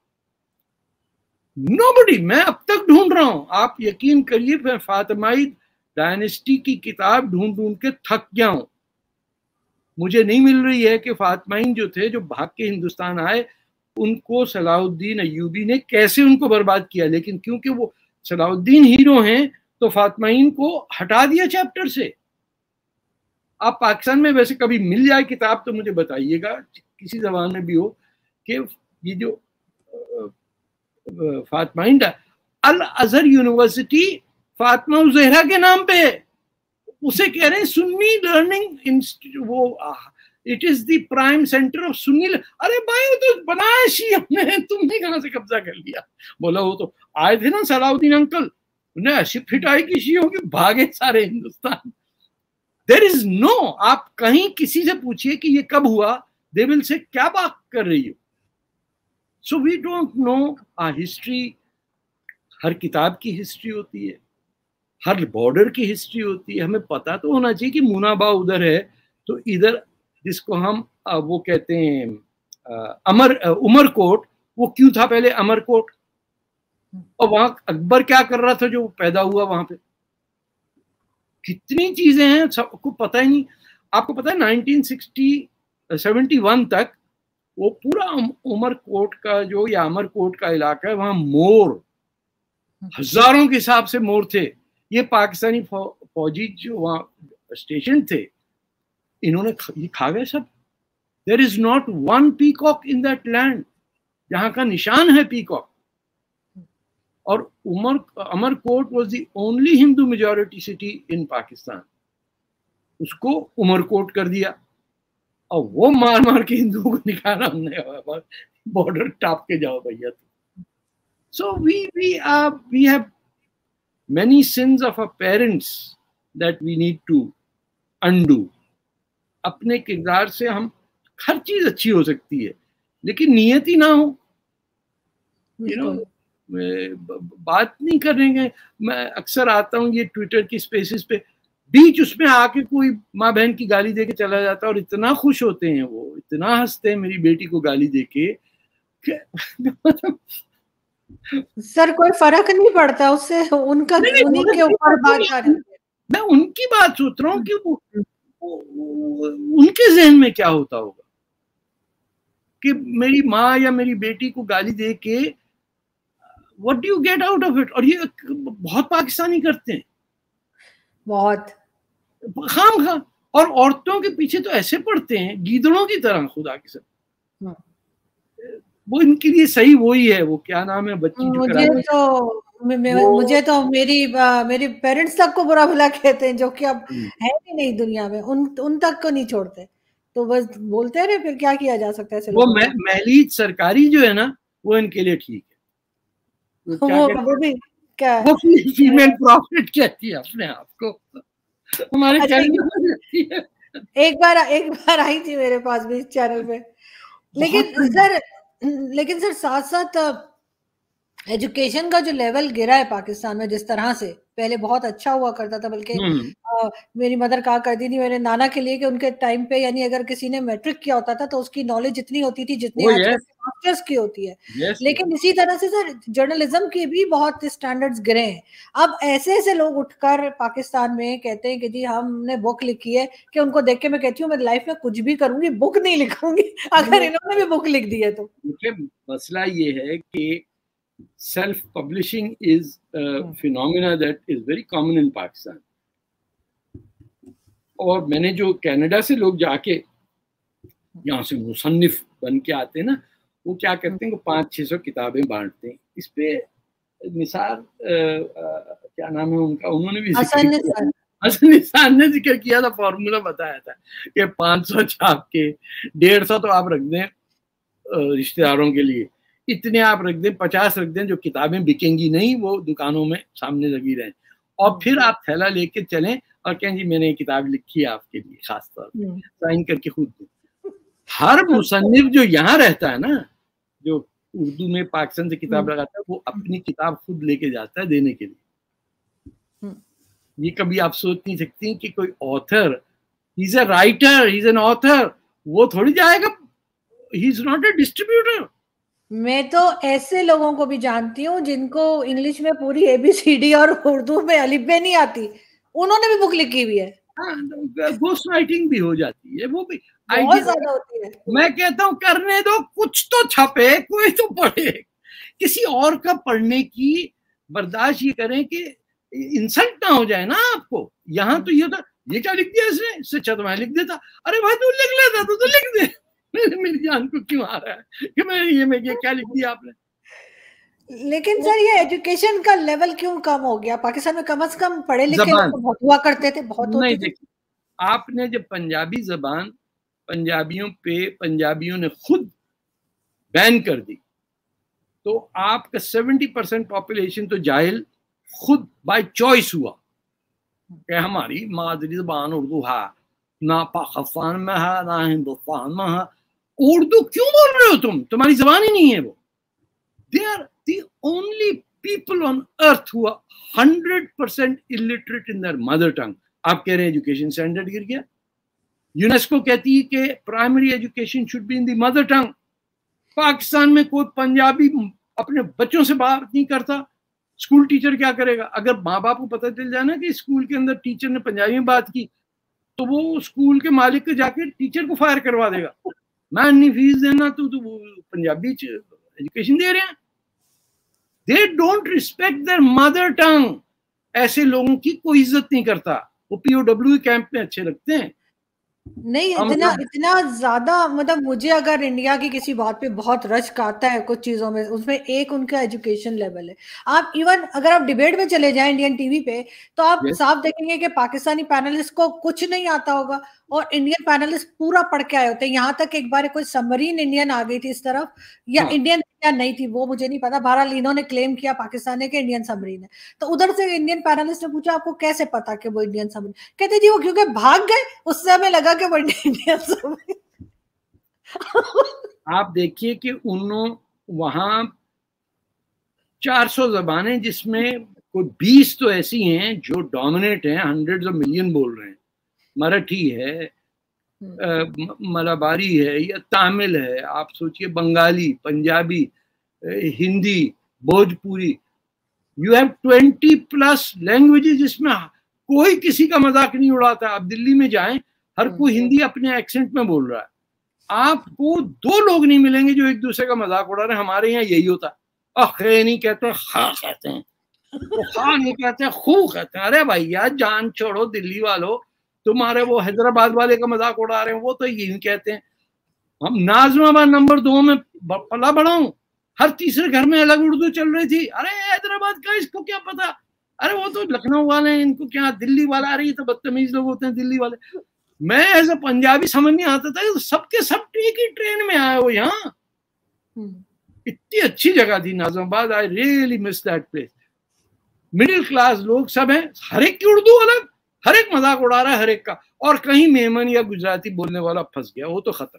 Speaker 2: नोबडी, मैं अब तक ढूंढ रहा हूं, आप यकीन करिए, मैं फातिमाइद डायनेस्टी की किताब ढूंढ के थक गया हूं। मुझे नहीं मिल रही है कि फातिमाइन जो थे, जो भाग के हिंदुस्तान आए, उनको सलाहुद्दीन अय्यूबी ने कैसे उनको बर्बाद किया। लेकिन क्योंकि वो सलाहुद्दीन हीरो हैं तो फातिमाइन को हटा दिया चैप्टर से। आप पाकिस्तान में वैसे कभी मिल जाए किताब तो मुझे बताइएगा, किसी जबान में भी हो, कि ये जो फातिमाइन Al Azhar university Fatima Zahra के नाम पे, उसे कह रहे हैं सुन्नी लर्निंग इंस्टीट्यूट, वो it is the prime centre of Sunni. अरे भाई वो तो बनाया शिया ने, तुमने कहां से कब्जा कर लिया? बोला वो तो आए थे ना सलाउद्दीन अंकल, उन्हें ऐसी फिटाई की शियों की, भागे सारे हिंदुस्तान। देयर इज नो, आप कहीं किसी से पूछिए कि ये कब हुआ, दे विल से क्या बात कर रही हो। So we don't know a history. हर किताब की हिस्ट्री होती है, हर बॉर्डर की हिस्ट्री होती है। हमें पता तो होना चाहिए कि मुनाबा उधर है तो इधर, जिसको हम वो कहते हैं उमरकोट, वो क्यों था पहले अमरकोट, और वहां अकबर क्या कर रहा था जो पैदा हुआ वहां पे। कितनी चीजें हैं सबको पता ही नहीं। आपको पता है 1971 तक वो पूरा उमरकोट का जो, या अमरकोट का इलाका है, वहां मोर हजारों के हिसाब से मोर थे। ये पाकिस्तानी फौजी जो वहां स्टेशन थे, इन्होंने ये खा गए सब। There is not one peacock in that land, जहां का निशान है पीकॉक। और Amarkot was the only Hindu majority city in Pakistan, उसको उमरकोट कर दिया, और वो मार मार के हिंदुओं को निकाला हमने, बॉर्डर टाप के जाओ भैया। So we have many sins of our parents that we need to undo. اپنے کردار سے ہم ہر چیز اچھی ہو سکتی ہے لیکن نیت ہی نہ ہو, بات نہیں کریں گے. میں اکثر آتا ہوں یہ ٹویٹر کی اسپیسز پہ, بیچ اس میں آ کے کوئی ماں بہن کی گالی دے کے چلا جاتا ہے اور اتنا خوش ہوتے ہیں, وہ اتنا ہنستے ہیں میری بیٹی کو گالی دے کے.
Speaker 1: سر کوئی فرق نہیں پڑتا اس سے, ان کا انہی کے اوپر بات کر رہی ہے.
Speaker 2: میں ان کی بات سوچ رہا ہوں کہ ان کے ذہن میں کیا ہوتا ہوگا کہ میری ماں یا میری بیٹی کو گالی دے کے what do you get out of it. اور یہ بہت پاکستانی کرتے ہیں,
Speaker 1: بہت
Speaker 2: خام خواہ, اور عورتوں کے پیچھے تو ایسے پڑتے ہیں گیدڑوں کی طرح. خدا کی سب وہ ان کے لیے صحیح وہی ہے, وہ کیا نام ہے بچی جو
Speaker 1: مجھے تو میری پیرنٹس تک کو برا بھلا کہتے ہیں جو کہ اب ہے ہی نہیں دنیا میں, ان تک کو نہیں چھوڑتے, تو بس بولتے رہے, پھر کیا کیا جا سکتا ہے.
Speaker 2: وہ محلیت سرکاری جو ہے نا وہ ان کے لیے ٹھیک ہے, وہ فیمیل پروفٹ کہتی ہے اپنے آپ کو. ہمارے
Speaker 1: ایک بار آئی تھی میرے پاس بھی اس چینل پہ, لیکن سر ساتھ ساتھ ایجوکیشن کا جو لیول گرا ہے پاکستان میں, جس طرح سے پہلے بہت اچھا ہوا کرتا تھا, بلکہ میری مدر کہا کرتی تھی میرے نانا کے لیے کہ ان کے ٹائم پہ یعنی اگر کسی نے میٹرک کیا ہوتا تھا تو اس کی نالج اتنی ہوتی تھی جتنی آج کل ماسٹرز کی ہوتی ہے. لیکن اسی طرح سے سر جرنلزم کے بھی بہت اسٹینڈرڈز گرے ہیں. اب ایسے لوگ اٹھ کر پاکستان میں کہتے ہیں کہ جی ہم نے بک لکھی ہے, کہ ان کو دیکھ کے میں کہتی ہوں میں لائف میں کچھ بھی کروں گی, بک نہیں لکھوں گی. اگر انہوں نے بھی بک لکھ دی ہے تو
Speaker 2: مسئلہ یہ ہے کہ self publishing is a phenomena that is very common in Pakistan. اور میں نے جو کینیڈا سے لوگ جا کے یہاں سے مصنف بن کے آتے ہیں نا, وہ کیا کرتے ہیں کہ 500-600 کتابیں بانٹتے ہیں. اس پہ نثار کیا نام ہے ان کا, انہوں نے بھی حسن نثار نے ذکر کیا تھا, فارمولا بتایا تھا کہ 500 چھاپ کے 150 تو آپ رکھ دیں رشتہ داروں کے لیے, اتنے آپ رکھ دیں, 50 رکھ دیں جو کتابیں بکیں گی نہیں, وہ دکانوں میں سامنے لگی رہیں, اور پھر آپ تھیلا لے کے چلیں اور کہیں جی میں نے یہ کتاب لکھی ہے آپ کے لیے خاص طور پہ, سائن کر کے خود دیں. ہر مصنف جو یہاں رہتا ہے نا, جو اردو میں پاکستان سے کتاب لگاتا ہے, وہ اپنی کتاب خود لے کے جاتا ہے دینے کے لیے. یہ کبھی آپ سوچ نہیں سکتی کہ کوئی author, he is a writer, he is an author, وہ تھوڑی جائے گا, ہی از ناٹ اے ڈسٹریبیوٹر.
Speaker 1: میں تو ایسے لوگوں کو بھی جانتی ہوں جن کو انگلش میں پوری ABCD اور اردو میں الف ب نہیں آتی, انہوں نے بھی بک لکھی ہوئی ہے.
Speaker 2: گھوسٹ رائٹنگ بھی ہو جاتی ہے, وہ بھی
Speaker 1: بہت زیادہ ہوتی ہے.
Speaker 2: میں کہتا ہوں کرنے دو, کچھ تو چھپے, کوئی تو پڑھے. کسی اور کا پڑھنے کی برداشت یہ کریں کہ انسلٹ نہ ہو جائے نا آپ کو. یہاں تو یہ ہوتا, یہ کیا لکھ دیا اس نے, اس سے اچھا تو میں لکھ دیتا. ارے بھائی تو لکھ لیتا تو لکھ دے, میری جان کو کیوں آ رہا ہے کہ میں یہ کیا لکھ دیا آپ نے.
Speaker 1: لیکن سر یہ ایجوکیشن کا لیول کیوں کم ہو گیا پاکستان میں؟ کم از کم پڑھے لکھے لوگ بہت ہوا کرتے تھے, بہت ہوتے تھے.
Speaker 2: آپ نے جب پنجابی زبان پنجابیوں پہ پنجابیوں نے خود بین کر دی تو آپ کا 70% پاپولیشن تو جاہل خود بائی چوائس ہوا کہ ہماری مادری زبان اردو ہے, نہ پاکستان میں ہے نہ ہندوستان میں ہے. اردو کیوں بول رہے ہو تم, تمہاری زبان ہی نہیں ہے وہ. They are the only people on earth who are 100% illiterate in their mother tongue. آپ کہہ رہے ہیں ایجوکیشن اسٹینڈرڈ گر گیا. یونیسکو کہتی ہے کہ primary education should be in the mother tongue. Pakistan میں کوئی پنجابی اپنے بچوں سے بات نہیں کرتا, اسکول ٹیچر کیا کرے گا؟ اگر ماں باپ کو پتہ چل جائے نا کہ اسکول کے اندر ٹیچر نے پنجابی میں بات کی تو وہ اسکول کے مالک کو جا کے ٹیچر کو فائر کروا دے گا. میں نہیں فیس دینا تو پنجابی ایجوکیشن دے رہے ہیں. They don't respect their mother tongue. ایسے لوگوں کی کوئی عزت نہیں کرتا. وہ POW کیمپ میں اچھے لگتے ہیں.
Speaker 1: نہیں اتنا زیادہ, مطلب مجھے اگر انڈیا کی کسی بات پہ بہت رشک آتا ہے کچھ چیزوں میں, اس میں ایک ان کا ایجوکیشن لیول ہے. آپ ایون اگر آپ ڈیبیٹ میں چلے جائیں انڈین ٹی وی پہ تو آپ صاف دیکھیں گے کہ پاکستانی پینلسٹ کو کچھ نہیں آتا ہوگا, اور انڈین पैनलिस्ट पूरा पढ़ के आए होते हैं। यहाँ तक एक बार कोई सबमरीन इंडियन आ गई थी इस तरफ, या इंडियन या नहीं थी वो मुझे नहीं पता, बहरहाल इन्होंने क्लेम किया पाकिस्तान ने कि इंडियन सबमरीन है। तो उधर से इंडियन पैनलिस्ट ने पूछा आपको कैसे पता कि वो इंडियन सबमरीन, कहते जी वो क्योंकि भाग गए उससे हमें लगा कि वो इंडियन सबमरीन।
Speaker 2: आप देखिए कि वहां 400 जबानें जिसमें कोई 20 तो ऐसी हैं जो डोमिनेट हैं, हंड्रेड्स ऑफ मिलियन बोल रहे हैं। मराठी है, मलाबारी है या तमिल है, आप सोचिए Bengali, Punjabi, Hindi, Bhojpuri, you have 20+ languages जिसमें कोई किसी का मजाक नहीं उड़ाता। आप दिल्ली में जाएं, हर कोई हिंदी अपने एक्सेंट में बोल रहा है। आपको 2 लोग नहीं मिलेंगे जो एक दूसरे का मजाक उड़ा रहे हैं। हमारे यहाँ यही होता है, खे नहीं कहते, खा कहते हैं, खा नहीं कहते, खू कहते हैं। अरे भैया जान छोड़ो दिल्ली वालों, तुम्हारे वो हैदराबाद वाले का मजाक उड़ा रहे हैं, वो तो यही कहते हैं। हम नाज़िमाबाद नंबर 2 में पला बड़ा हूं, हर तीसरे घर में अलग उर्दू चल रही थी। अरे हैदराबाद का इसको क्या पता, अरे वो तो लखनऊ वाले हैं, इनको क्या, दिल्ली वाला, अरे ये तो बदतमीज लोग होते हैं दिल्ली वाले। मैं एज अ पंजाबी समझ नहीं आता था, तो सबके सब एक ही ट्रेन में आए हो यहाँ। इतनी अच्छी जगह थी Nazimabad, I really miss that place. Middle class लोग सब हैं, हर एक की उर्दू अलग, हर एक मजाक उड़ा रहा है हर एक का। और कहीं मेमन या गुजराती बोलने वाला फंस गया, वो तो खत्म।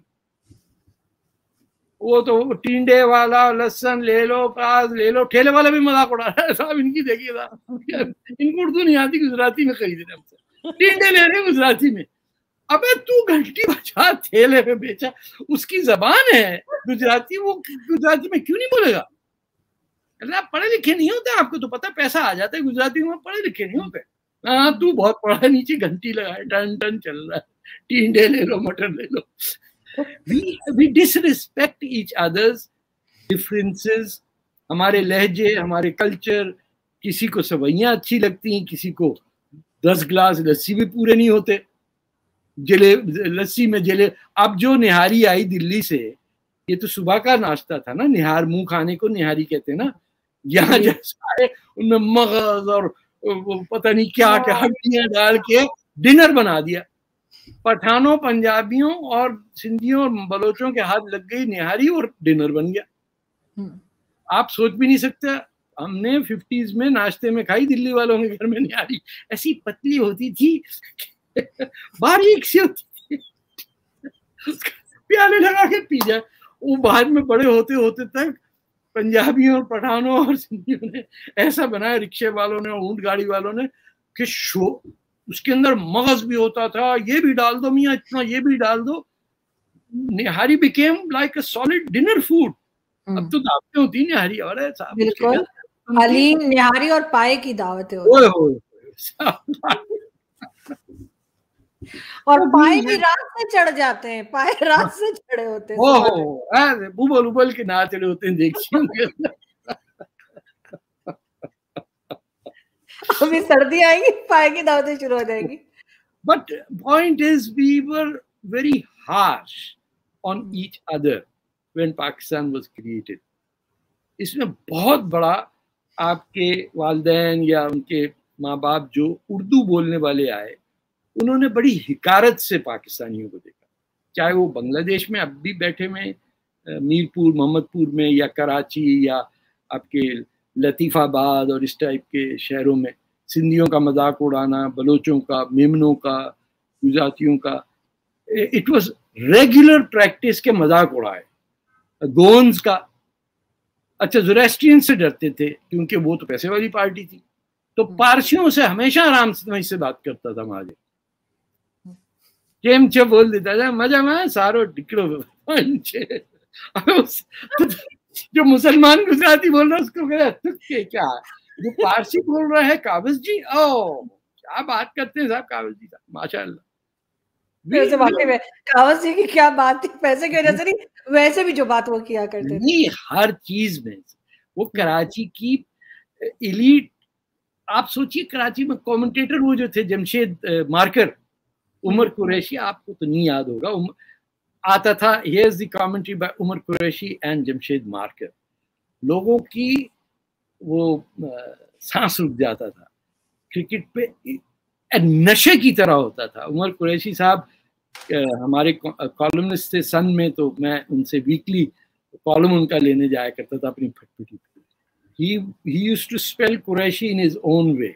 Speaker 2: वो तो टिंडे वाला, लहसुन ले लो, प्याज ले लो, ठेले वाला भी मजाक उड़ा रहा है, साहब इनकी देखिए साहब, इनको उर्दू नहीं आती, गुजराती में खरीद रहे हमसे, टिंडे ले रहे गुजराती में। अबे तू घंटी बजा, ठेले पे बेचा, उसकी जबान है गुजराती, वो गुजराती में क्यों नहीं बोलेगा? आप पढ़े लिखे नहीं होते, आपको तो पता पैसा आ जाता है, गुजराती में पढ़े लिखे नहीं होते। हाँ तू बहुत पढ़ा है, नीचे घंटी लगाए, टन टन चल रहा है, टिंडे ले लो, मटर ले लो। we disrespect each others differences, हमारे लहजे, हमारे कल्चर। किसी को सवैयां अच्छी लगती हैं, किसी को 10 गिलास लस्सी भी पूरे नहीं होते, लस्सी में जले। अब जो निहारी आई दिल्ली से, ये तो सुबह का नाश्ता था ना, निहार, मुंह खाने को निहारी कहते हैं ना, यहाँ जैसा है उनमें मगज और वो पता नहीं क्या क्या हड्डियां डाल के डिनर बना दिया। पठानों, पंजाबियों और सिंधियों और बलोचों के हाथ लग गई निहारी और डिनर बन गया। आप सोच भी नहीं सकते, हमने 50s में नाश्ते में खाई दिल्ली वालों के घर में निहारी, ऐसी पतली होती थी, बारीक सी होती थी, प्याले लगा के पी जाए। वो बाद में बड़े होते होते तक पंजाबियों और पठानों और सिंधियों ने ऐसा बनाया, रिक्शे वालों ने, ऊंट गाड़ी वालों ने, कि उसके अंदर मगज भी होता था, ये भी डाल दो मियाँ, इतना ये भी डाल दो। Nihari became like a solid dinner food. अब तो दावतें होती है निहारी, और
Speaker 1: बिल्कुल हलीम, निहारी और पाए की दावतें होती और पाए भी रात से चढ़ जाते हैं, पाए रात से चढ़े होते हैं।
Speaker 2: ओहो, उबल उबल के ना चढ़े होते हैं, देखिए।
Speaker 1: अभी सर्दी आएगी, पाए की दावतें शुरू हो जाएगी।
Speaker 2: But point is, we were very harsh on each other when Pakistan was created. इसमें बहुत बड़ा आपके वालिदैन या उनके माँ बाप जो उर्दू बोलने वाले आए, उन्होंने बड़ी हिकारत से पाकिस्तानियों को देखा, चाहे वो बांग्लादेश में अब भी बैठे में, मीरपुर, मोहम्मदपुर में, या कराची, या आपके लतीफ़ाबाद और इस टाइप के शहरों में सिंधियों का मजाक उड़ाना, बलोचों का, मेमनों का, गुजरातियों का, इट वाज रेगुलर प्रैक्टिस के मजाक उड़ाए। गोंस का, अच्छा ज़ोरास्ट्रियन से डरते थे क्योंकि वो तो पैसे वाली पार्टी थी, तो पारसियों से हमेशा आराम से बात करता था। माजे केम चे बोल देता था, मजा में सारो टिकड़ो। जो मुसलमान गुजराती बोल रहा है उसको कह क्या, जो पारसी बोल रहा है काबिज जी, ओ क्या बात करते हैं साहब काबिज जी साहब, माशाअल्लाह।
Speaker 1: काबिज जी की क्या बात थी, पैसे की वजह से नहीं, वैसे भी जो बात वो किया करते थे
Speaker 2: हर चीज में। वो कराची की एलीट, आप सोचिए कराची में कमेंटेटर वो जो थे जमशेद मार्कर, उमर कुरैशी, आपको तो नहीं याद होगा, आता था, here is the commentary by Omar Qureshi and Jamshed Marker. लोगों की वो सांस रुक जाता था क्रिकेट पे, नशे की तरह होता था। उमर कुरैशी साहब ہمارے کالمنسٹ تھے سن میں, تو میں ان سے ویکلی کالم ان کا لینے جایا کرتا تھا اپنی پھٹ پھٹی. He used to spell Qureshi in his own way,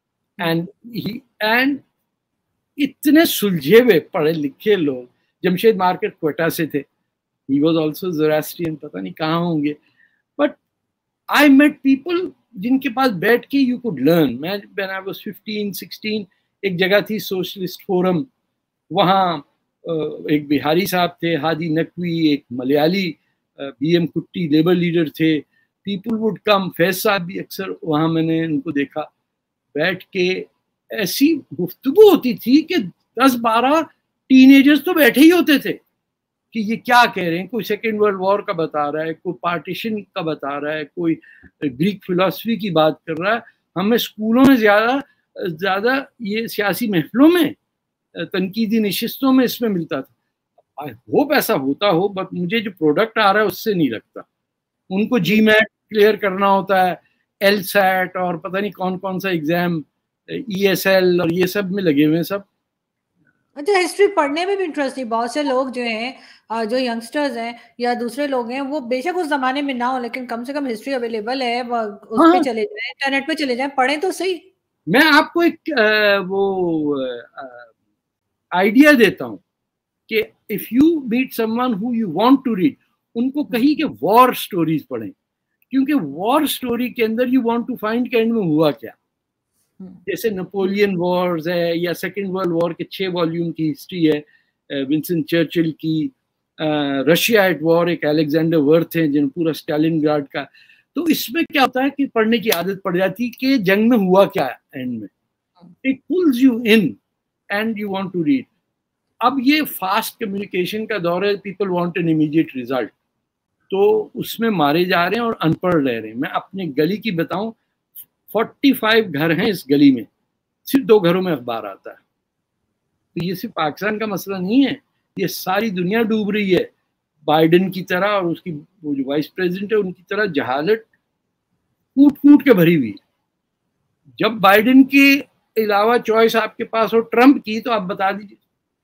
Speaker 2: and اتنے سلجھے ہوئے پڑھے لکھے لوگ. جمشید مارکیٹ کوئٹہ سے تھے. He was also Zoroastrian, پتہ نہیں کہاں ہوں گے. But I met people جن کے پاس بیٹھ کے you could learn. میں when I was 15-16 ایک جگہ تھی سوشلسٹ فورم, وہاں ایک بہاری صاحب تھے, ہادی نقوی, ایک Malayali B M Kutty labour leader تھے. People would come, Faiz sahib بھی اکثر وہاں میں نے ان کو دیکھا. بیٹھ کے ایسی گفتگو ہوتی تھی کہ 10-12 ٹین ایجرز تو بیٹھے ہی ہوتے تھے کہ یہ کیا کہہ رہے ہیں. کوئی سیکنڈ ورلڈ وار کا بتا رہا ہے, کوئی پارٹیشن کا بتا رہا ہے, کوئی گریک فلسفی کی بات کر رہا ہے. ہمیں اسکولوں میں زیادہ یہ سیاسی محفلوں میں, تنقیدی نشستوں میں اس میں ملتا تھا. آئی ہوپ ایسا ہوتا ہو, بٹ مجھے جو پروڈکٹ آ رہا ہے اس سے نہیں لگتا. ان کو جی میٹ کلیئر کرنا ہوتا ہے, ایل سیٹ اور پتہ نہیں کون کون سا ایگزام, ای ایس ایل اور یہ سب میں لگے ہوئے ہیں سب.
Speaker 1: اچھا, ہسٹری پڑھنے میں بھی انٹرسٹ نہیں. بہت سے لوگ جو ہیں, جو ینگسٹرز ہیں یا دوسرے لوگ ہیں, وہ بے شک اس زمانے میں نہ ہو, لیکن کم سے کم ہسٹری اویلیبل ہے, اس پہ چلے جائیں, انٹرنیٹ پہ چلے جائیں, پڑھیں تو صحیح.
Speaker 2: میں آپ کو ایک وہ آئیڈیا دیتا ہوں کہ if you meet someone who you want to read, ان کو کہیں کہ وار سٹوریز پڑھیں, کیونکہ وار سٹوری کے اندر you want to find کہ اینڈ میں ہوا کیا. جیسے نپولین وارز ہے, یا سیکنڈ ورلڈ وار کے 6 والیوم کی ہسٹری ہے, ونسٹن چرچل کی, رشیا ایٹ وار ایک الیگزینڈر ورتھ ہیں جن پورا اسٹالن گراڈ کا. تو اس میں کیا ہوتا ہے کہ پڑھنے کی عادت پڑ جاتی کہ جنگ میں ہوا کیا اینڈ میں. It pulls you in and you want to read. اب یہ فاسٹ کمیونیکیشن کا دور ہے, people want an immediate result, تو اس میں مارے جا رہے ہیں اور ان پڑھ رہ رہے ہیں. میں اپنے گلی کی بتاؤں, 45 گھر ہیں اس گلی میں, صرف 2 گھروں میں اخبار آتا ہے. تو یہ صرف پاکستان کا مسئلہ نہیں ہے, یہ ساری دنیا ڈوب رہی ہے بائیڈن کی طرح, اور اس کی وہ جو وائس پریزیڈنٹ ہے ان کی طرح جہالت کوٹ کوٹ کے بھری ہوئی ہے. جب بائیڈن کے علاوہ چوائس آپ کے پاس ہو ٹرمپ کی, تو آپ بتا دیجیے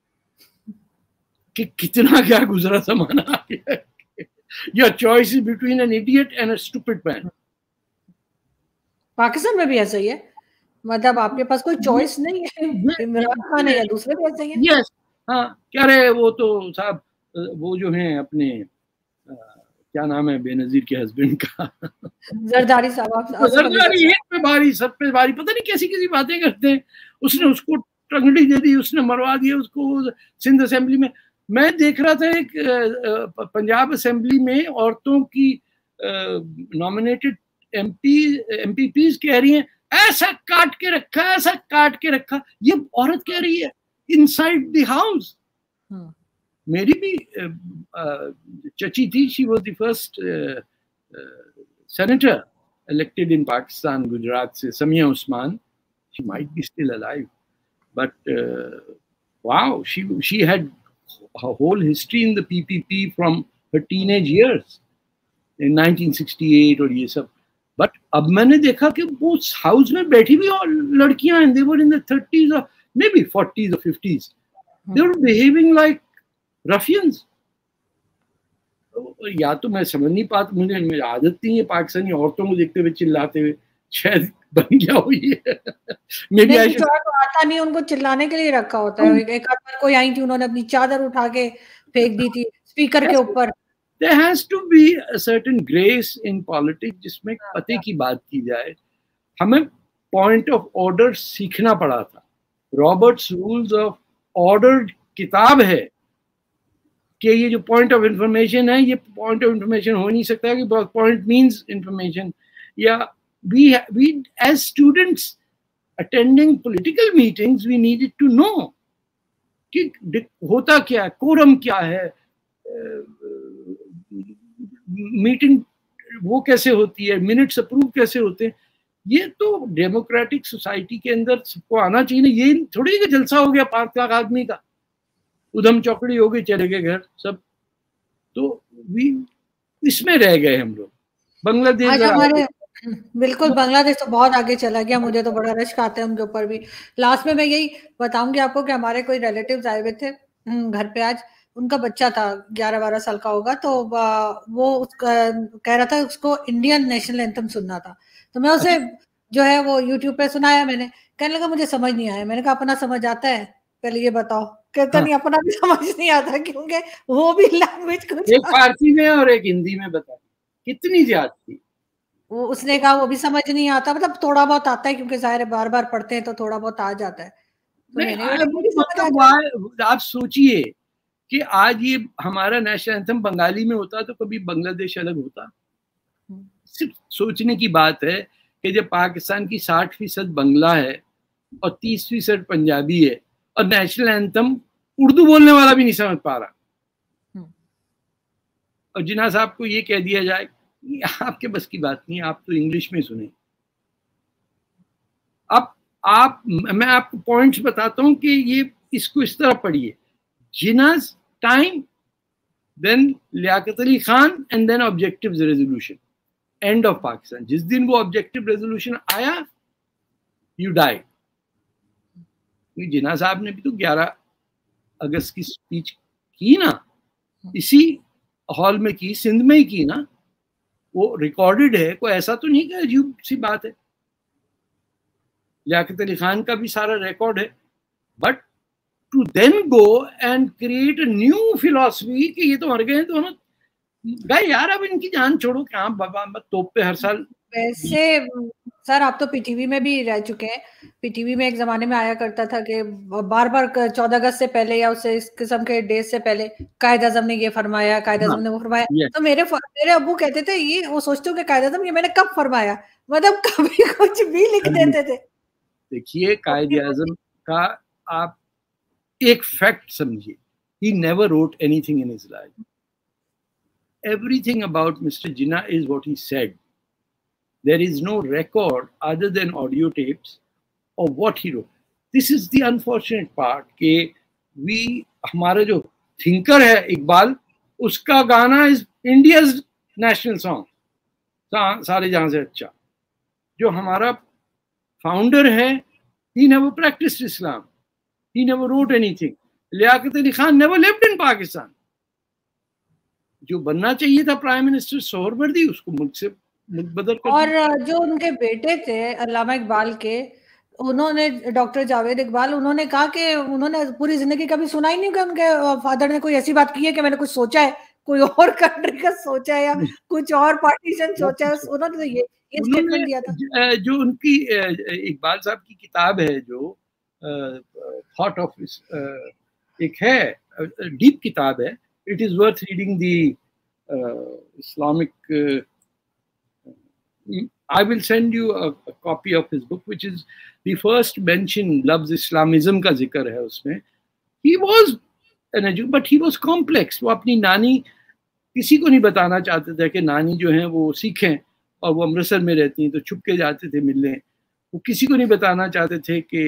Speaker 2: کہ کتنا کیا گزرا زمانہ آ گیا. Your choice is between an idiot and a stupid man.
Speaker 1: Pakistan میں بھی ایسا ہی ہے, مطلب آپ کے پاس کوئی چوائس نہیں ہے, عمران خان ہے یا دوسرے بھی ایسے ہی ہیں.
Speaker 2: یس, ہاں, کیا رہے وہ تو صاحب, وہ جو ہیں اپنے کیا نام ہے بے نظیر کے ہسبینڈ کا,
Speaker 1: زرداری صاحب,
Speaker 2: زرداری پہ بھاری, سب پہ بھاری, پتہ نہیں کیسی کیسی باتیں کرتے ہیں. اس نے اس کو ٹنگڑی دے دی, اس نے مروا دیا اس کو سندھ اسمبلی میں. میں دیکھ رہا تھا ایک پنجاب اسمبلی میں عورتوں کی نامینیٹڈ ایم پی پیز کہہ رہی ہیں ایسا کاٹ کے رکھا, ایسا کاٹ کے رکھا. یہ عورت کہہ رہی ہے انسائڈ دی ہاؤس. میری بھی چچی تھی, she was the first senator elected in Pakistan, Gujrat سے, سمیہ عثمان. She might be still alive, but wow, she had a whole history in the PPP from her teenage years in 1968 اور یہ سب. بٹ اب میں نے دیکھا کہ وہ ہاؤس میں بیٹھی بھی اور لڑکیاں ہیں, they were in the 30s or maybe 40s or 50s. They were behaving like ruffians. یا تو میں سمجھ نہیں پاتا, مجھے عادت نہیں ہے پاکستانی عورتوں کو دیکھتے ہوئے چلاتے ہوئے, شاید بن گیا ہوئی ہے.
Speaker 1: آتا نہیں, ان کو چلانے کے لیے رکھا ہوتا ہے. ایک آدمی کوئی آئی تھی, انہوں نے اپنی چادر اٹھا کے پھینک دی تھی اسپیکر کے اوپر.
Speaker 2: There has to be a certain grace in politics جس میں پتے کی بات کی جائے. ہمیں پوائنٹ آف آرڈر سیکھنا پڑا تھا. رابرٹس رولز آف آرڈر کتاب ہے کہ یہ جو پوائنٹ آف انفارمیشن ہے, یہ پوائنٹ آف انفارمیشن ہو نہیں سکتا کہ پوائنٹ مینس انفارمیشن. یا we as students attending political meetings, we needed to know کہ ہوتا کیا ہے, کورم کیا ہے, میٹنگ وہ کیسے ہوتی ہے, منٹس اپروو کیسے ہوتے ہیں. یہ تو ڈیموکریٹک سوسائٹی کے اندر سب کو آنا چاہیے. یہ تھوڑی کہ جلسہ ہو گیا 5 لاکھ آدمی کا, ادھم چوکڑی ہو گئی, چلے گئے گھر سب. تو اس میں رہ گئے ہم لوگ. بنگلہ دیش
Speaker 1: بالکل, بنگلہ دیش تو بہت آگے چلا گیا. مجھے تو بڑا رشک آتا ہے ان کے اوپر بھی. لاسٹ میں یہی بتاؤں گی آپ کو کہ ہمارے کوئی ریلیٹیوز آئے ہوئے تھے گھر پہ آج ان کا بچہ تھا 11-12 سال کا ہوگا, تو وہ کہہ رہا تھا اس کو انڈین نیشنل اینتھم سننا تھا, تو میں اسے جو ہے وہ یوٹیوب پہ سنایا, میں نے کہنے لگا مجھے سمجھ نہیں آیا. میں نے کہا اپنا سمجھ آتا ہے پہلے یہ بتاؤ. کہتا نہیں اپنا بھی سمجھ نہیں آتا کیونکہ وہ بھی لینگویج کچھ
Speaker 2: ایک فارسی میں اور ایک ہندی میں بتا, کتنی زیادتی.
Speaker 1: وہ اس نے کہا وہ بھی سمجھ نہیں آتا, مطلب تھوڑا بہت آتا ہے کیونکہ ظاہر ہے بار بار پڑھتے ہیں تو تھوڑا بہت آ جاتا ہے. تو میں نے
Speaker 2: مطلب آپ سوچئے کہ آج یہ ہمارا نیشنل اینتھم بنگالی میں ہوتا تو کبھی بنگلہ دیش الگ ہوتا. صرف سوچنے کی بات ہے کہ جب پاکستان کی 60% بنگلہ ہے اور 30% پنجابی ہے, اور نیشنل اینتھم اردو بولنے والا بھی نہیں سمجھ پا رہا, اور جناح صاحب کو یہ کہہ دیا جائے آپ کے بس کی بات نہیں, آپ تو انگلش میں سنیں. اب میں آپ کو پوائنٹس بتاتا ہوں کہ یہ اس کو اس طرح پڑھیے. جناح's time, then Liaquat Ali Khan, and then objective resolution, and of Pakistan. جس دن وہ آبجیکٹو ریزولوشن آیا, یو ڈائی. جناح صاحب نے بھی تو 11 اگست کی سپیچ کی نا, اسی ہال میں کی, سندھ میں ہی کی نا, وہ ریکارڈڈ ہے, کوئی ایسا تو نہیں کہ عجیب سی بات ہے. لیاقت علی خان کا بھی سارا ریکارڈ ہے. But to then go and create a new philosophy کہ یہ تو مر گئے ہیں دونوں, گئے یار, اب ان کی جان چھوڑو, کہاں بابا توپ پہ ہر سال.
Speaker 1: ویسے سر آپ تو پی ٹی وی میں بھی رہ چکے ہیں, پی ٹی وی میں ایک زمانے میں آیا کرتا تھا کہ بار بار 14 اگست سے پہلے یا اس قسم کے ڈیٹ سے پہلے قائد اعظم نے یہ فرمایا, قائد اعظم نے وہ فرمایا. تو میرے ابو کہتے تھے یہ وہ سوچتے ہو کہ قائد اعظم یہ میں نے کب فرمایا, مطلب کبھی کچھ بھی لکھ دیتے تھے.
Speaker 2: دیکھیے قائد اعظم کا آپ ایک فیکٹ سمجھیے, he never wrote anything in his life. Everything about Mr. Jinnah is what he said. There is no record other than audio tapes of what he wrote. This is the unfortunate part کہ ہمارا جو تھنکر ہے اقبال, اس کا گانا is India's national song, سارے جہاں سے اچھا. جو ہمارا فاؤنڈر ہے, he never practiced Islam, he never wrote anything. Liaquat Ali Khan never lived in Pakistan. جو بننا چاہیے تھا پرائم منسٹر سہروردی, اس کو ملک سے ملک بدل کر.
Speaker 1: اور جو ان کے بیٹے تھے علامہ اقبال کے, انہوں نے ڈاکٹر جاوید اقبال, انہوں نے کہا کہ انہوں نے پوری زندگی کبھی سنا ہی نہیں کہ ان کے فادر نے کوئی ایسی بات کی ہے کہ میں نے کچھ سوچا ہے, کوئی اور کنٹری کا سوچا ہے یا کچھ اور پارٹیشن سوچا ہے. انہوں نے یہ اسٹیٹمنٹ دیا تھا.
Speaker 2: جو ان کی اقبال صاحب کی کتاب ہے جو تھاٹ آف, ایک ہے ڈیپ کتاب ہے, it is worth reading the Islamic, I will send you a copy of his book, which is the first mention, لفظ اسلامزم کا ذکر ہے اس میں. He was but he was complex. وہ اپنی نانی کسی کو نہیں بتانا چاہتے تھے کہ نانی جو ہیں وہ سکھ ہیں اور وہ امرتسر میں رہتی ہیں, تو چھپ کے جاتے تھے ملنے. وہ کسی کو نہیں بتانا چاہتے تھے کہ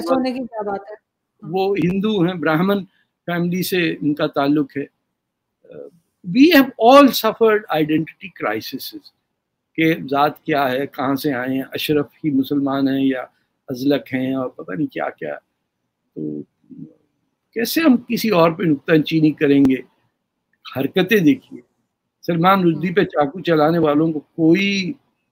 Speaker 2: وہ ہندو ہیں, براہمن فیملی سے ان کا تعلق ہے. We have all suffered identity crises کہ ذات کیا ہے, کہاں سے آئے ہیں, اشرف ہی مسلمان ہیں یا ازلق ہیں, اور پتہ نہیں کیا کیا. تو کیسے ہم کسی اور پہ نکتہ چینی کریں گے. حرکتیں دیکھیے, سلمان رشدی پہ چاقو چلانے والوں کو کوئی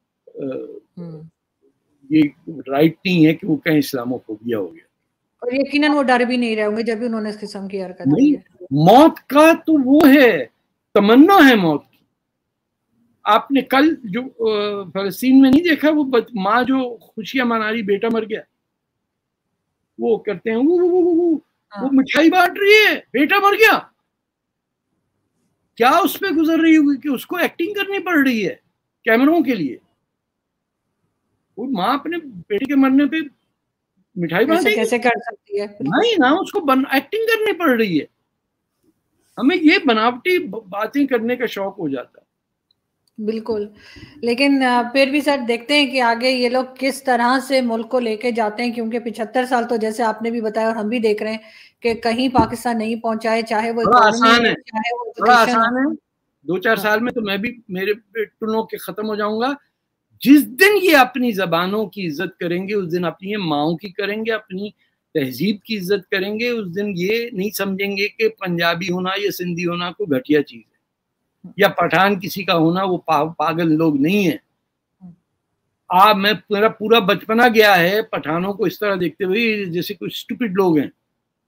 Speaker 2: یہ رائٹ نہیں ہے کہ وہ کہیں اسلامو فوبیا ہو گیا,
Speaker 1: اور یقیناً وہ ڈر بھی نہیں رہے ہوں گے جب بھی انہوں نے اس قسم کی حرکت کی ہے.
Speaker 2: موت کا تو وہ ہے, تمنا ہے موت کی. آپ نے کل جو فلسطین میں نہیں دیکھا, وہ ماں جو خوشیاں منا رہی, بیٹا مر گیا, وہ کرتے ہیں وہ مٹھائی بانٹ رہی ہے, بیٹا مر گیا. کیا اس پہ گزر رہی ہوگی کہ اس کو ایکٹنگ کرنی پڑ رہی ہے کیمروں کے لیے. وہ ماں اپنے بیٹے کے مرنے پہ مٹھائی بانٹے
Speaker 1: کیسے کر سکتی ہے؟
Speaker 2: نہیں نا, اس کو ایکٹنگ کرنی پڑ رہی ہے. ہمیں یہ بناوٹی باتیں کرنے کا شوق ہو جاتا ہے.
Speaker 1: بالکل. لیکن پھر بھی سر دیکھتے ہیں کہ آگے یہ لوگ کس طرح سے ملک کو لے کے جاتے ہیں, کیونکہ 75 سال تو جیسے آپ نے بھی بتایا اور ہم بھی دیکھ رہے ہیں کہ کہیں پاکستان نہیں پہنچائے, چاہے وہ اکانومی
Speaker 2: بڑا آسان ہے. 2-4 سال میں تو میں بھی میرے ٹنوں کے ختم ہو جاؤں گا. جس دن یہ اپنی زبانوں کی عزت کریں گے, اس دن اپنی ماؤں کی کریں گے, اپنی تہذیب کی عزت کریں گے اس دن یہ نہیں سمجھیں گے کہ پنجابی ہونا یا سندھی ہونا کو گھٹیا چیز ہے، یا پٹھان کسی کا ہونا وہ پاگل لوگ نہیں ہیں. میرا پورا بچپنا گیا ہے پٹھانوں کو اس طرح دیکھتے ہوئے جیسے کوئی اسٹوپڈ لوگ ہیں،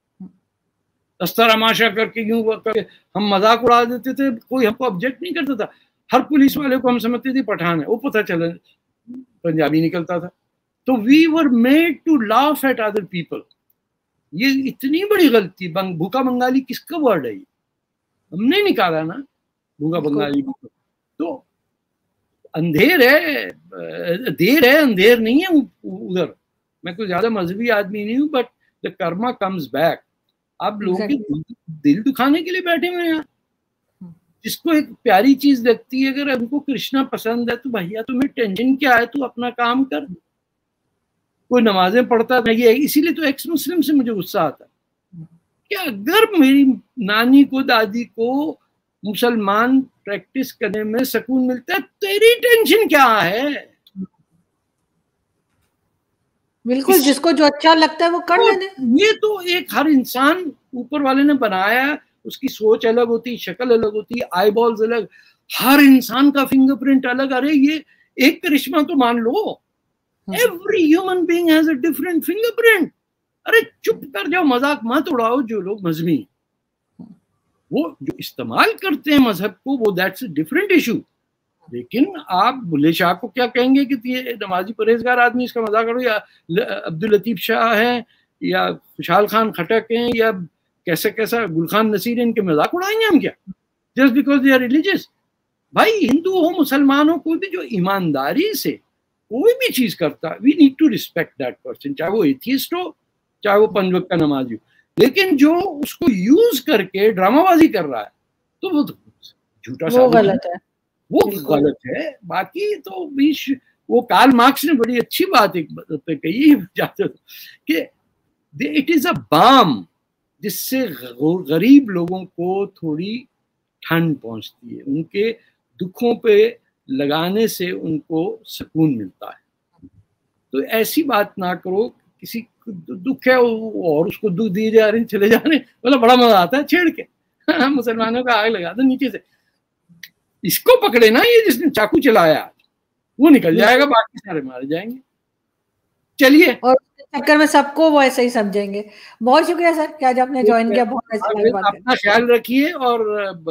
Speaker 2: تماشا کر کے یوں کر کے ہم مذاق اڑا دیتے تھے، کوئی ہم کو آبجیکٹ نہیں کرتا تھا. ہر پولیس والے کو ہم سمجھتے تھے پٹھان ہے، وہ پتہ چلا پنجابی نکلتا تھا. تو we were made to laugh at other people. یہ اتنی بڑی غلطی. بھوکا بنگالی کس کا ورڈ ہے؟ ہم نے نکالا نا بھوکا بنگالی. تو اندھیر ہے، دیر ہے، اندھیر نہیں ہے ادھر. میں کوئی زیادہ مذہبی آدمی نہیں ہوں، but the karma comes back. آپ لوگوں کے دل دکھانے کے لیے بیٹھے ہوئے ہیں. جس کو ایک پیاری چیز لگتی ہے، اگر ہم کو کرشنا پسند ہے تو بھیا تمہیں ٹینشن کیا ہے؟ تو اپنا کام کر. کوئی نمازیں پڑھتا نہیں ہے، اسی لیے تو ایکس مسلم سے مجھے غصہ آتا ہے کہ اگر میری نانی کو دادی کو مسلمان پریکٹس کرنے میں سکون ملتا ہے، تیری ٹینشن کیا ہے؟
Speaker 1: بالکل، جس کو جو اچھا لگتا ہے وہ کر لینے.
Speaker 2: یہ تو ایک ہر انسان اوپر والے نے بنایا، اس کی سوچ الگ ہوتی، شکل الگ ہوتی، آئی بالز الگ، ہر انسان کا فنگر پرنٹ الگ. ارے یہ ایک کرشمہ تو مان لو، every human being has a different fingerprint. ارے چپ کر جاؤ، مذاق مت اڑاؤ. جو لوگ مذہبی وہ جو استعمال کرتے ہیں مذہب کو، وہ دیٹس اے ڈفرینٹ ایشو. لیکن آپ بلے شاہ کو کیا کہیں گے کہ یہ نمازی پرہیزگار آدمی، اس کا مذاق کرو، یا عبداللطیف شاہ ہیں یا خوشحال خان خٹک ہیں یا کیسا گل خان نصیر، ان کے مذاق اڑائیں گے ہم کیا just because they are religious? بھائی ہندو ہو مسلمان ہو، کوئی بھی جو ایمانداری سے کوئی بھی چیز کرتا، we need to respect that person, چاہے وہ ایتھیسٹ ہو چاہے وہ 5 وقت کا نمازی ہو. لیکن جو اس کو یوز کر کے ڈرامہ بازی کر رہا ہے تو وہ جھوٹا
Speaker 1: وہ غلط ہے،
Speaker 2: وہ غلط ہے. باقی تو وہ کارل مارکس نے بڑی اچھی بات ایک کہی کہ اٹ از اے بام جس سے غریب لوگوں کو تھوڑی ٹھنڈ پہنچتی ہے، ان کے دکھوں پہ لگانے سے ان کو سکون ملتا ہے. تو ایسی بات نہ کرو، کسی کو دکھ ہے اور اس کو دکھ دیے جا رہے ہیں، چلے جا رہے ہیں، مطلب بڑا مزہ آتا ہے چھیڑ کے مسلمانوں کا آگ لگا دو نیچے سے. اس کو پکڑے نا، یہ جس نے چاقو چلایا وہ نکل جائے گا، باقی سارے مارے جائیں گے. چلیے، اور
Speaker 1: چکر میں سب کو وہ ایسے ہی سمجھیں گے. بہت شکریہ سر کہ آج آپ نے جوائن کیا. بہت
Speaker 2: اپنا خیال رکھیے اور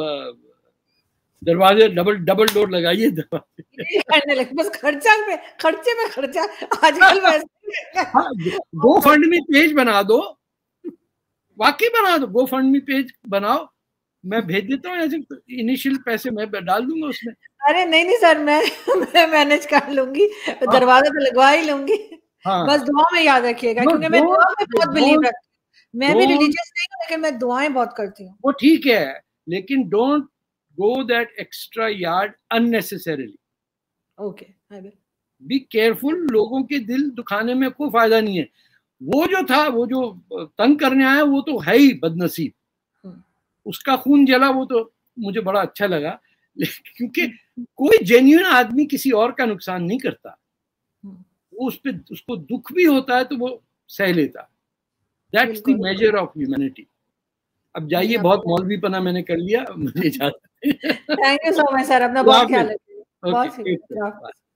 Speaker 2: دروازے ڈبل ڈور لگائیے.
Speaker 1: بس خرچے میں خرچہ آج کل
Speaker 2: گو فنڈ میں پیج بنا دو، واقعی بنا دو، گو فنڈ میں پیج بناؤ، میں بھیج دیتا ہوں. ایسے انیشیل پیسے میں ڈال دوں گا اس میں.
Speaker 1: ارے نہیں سر، میں مینج کر لوں گی، دروازہ تو لگوا ہی لوں گی. بس دعا میں یاد رکھیے گا، کیونکہ میں دعا میں بہت بلیو رکھتی ہوں. میں بھی ریلیجیس نہیں ہوں لیکن میں دعائیں بہت کرتی ہوں.
Speaker 2: وہ ٹھیک ہے، لیکن don't go that extra yard unnecessarily.
Speaker 1: Okay, I will.
Speaker 2: Be careful. لوگوں کے دل دکھانے میں کوئی فائدہ نہیں ہے. وہ جو تھا، وہ جو تنگ کرنے آیا، وہ تو ہے ہی بد نصیب. اس کا خون جلا، وہ تو مجھے بڑا اچھا لگا، کیونکہ کوئی جینیون آدمی کسی اور کا نقصان نہیں کرتا. وہ اس کو دکھ بھی ہوتا ہے تو وہ سہ لیتا. That's the measure of humanity. اب جائیے، بہت مولوی پنا میں نے کر لیا، مجھے اجازت.
Speaker 1: تھینک یو سو مچ سر، اپنا بہت خیال رکھیے.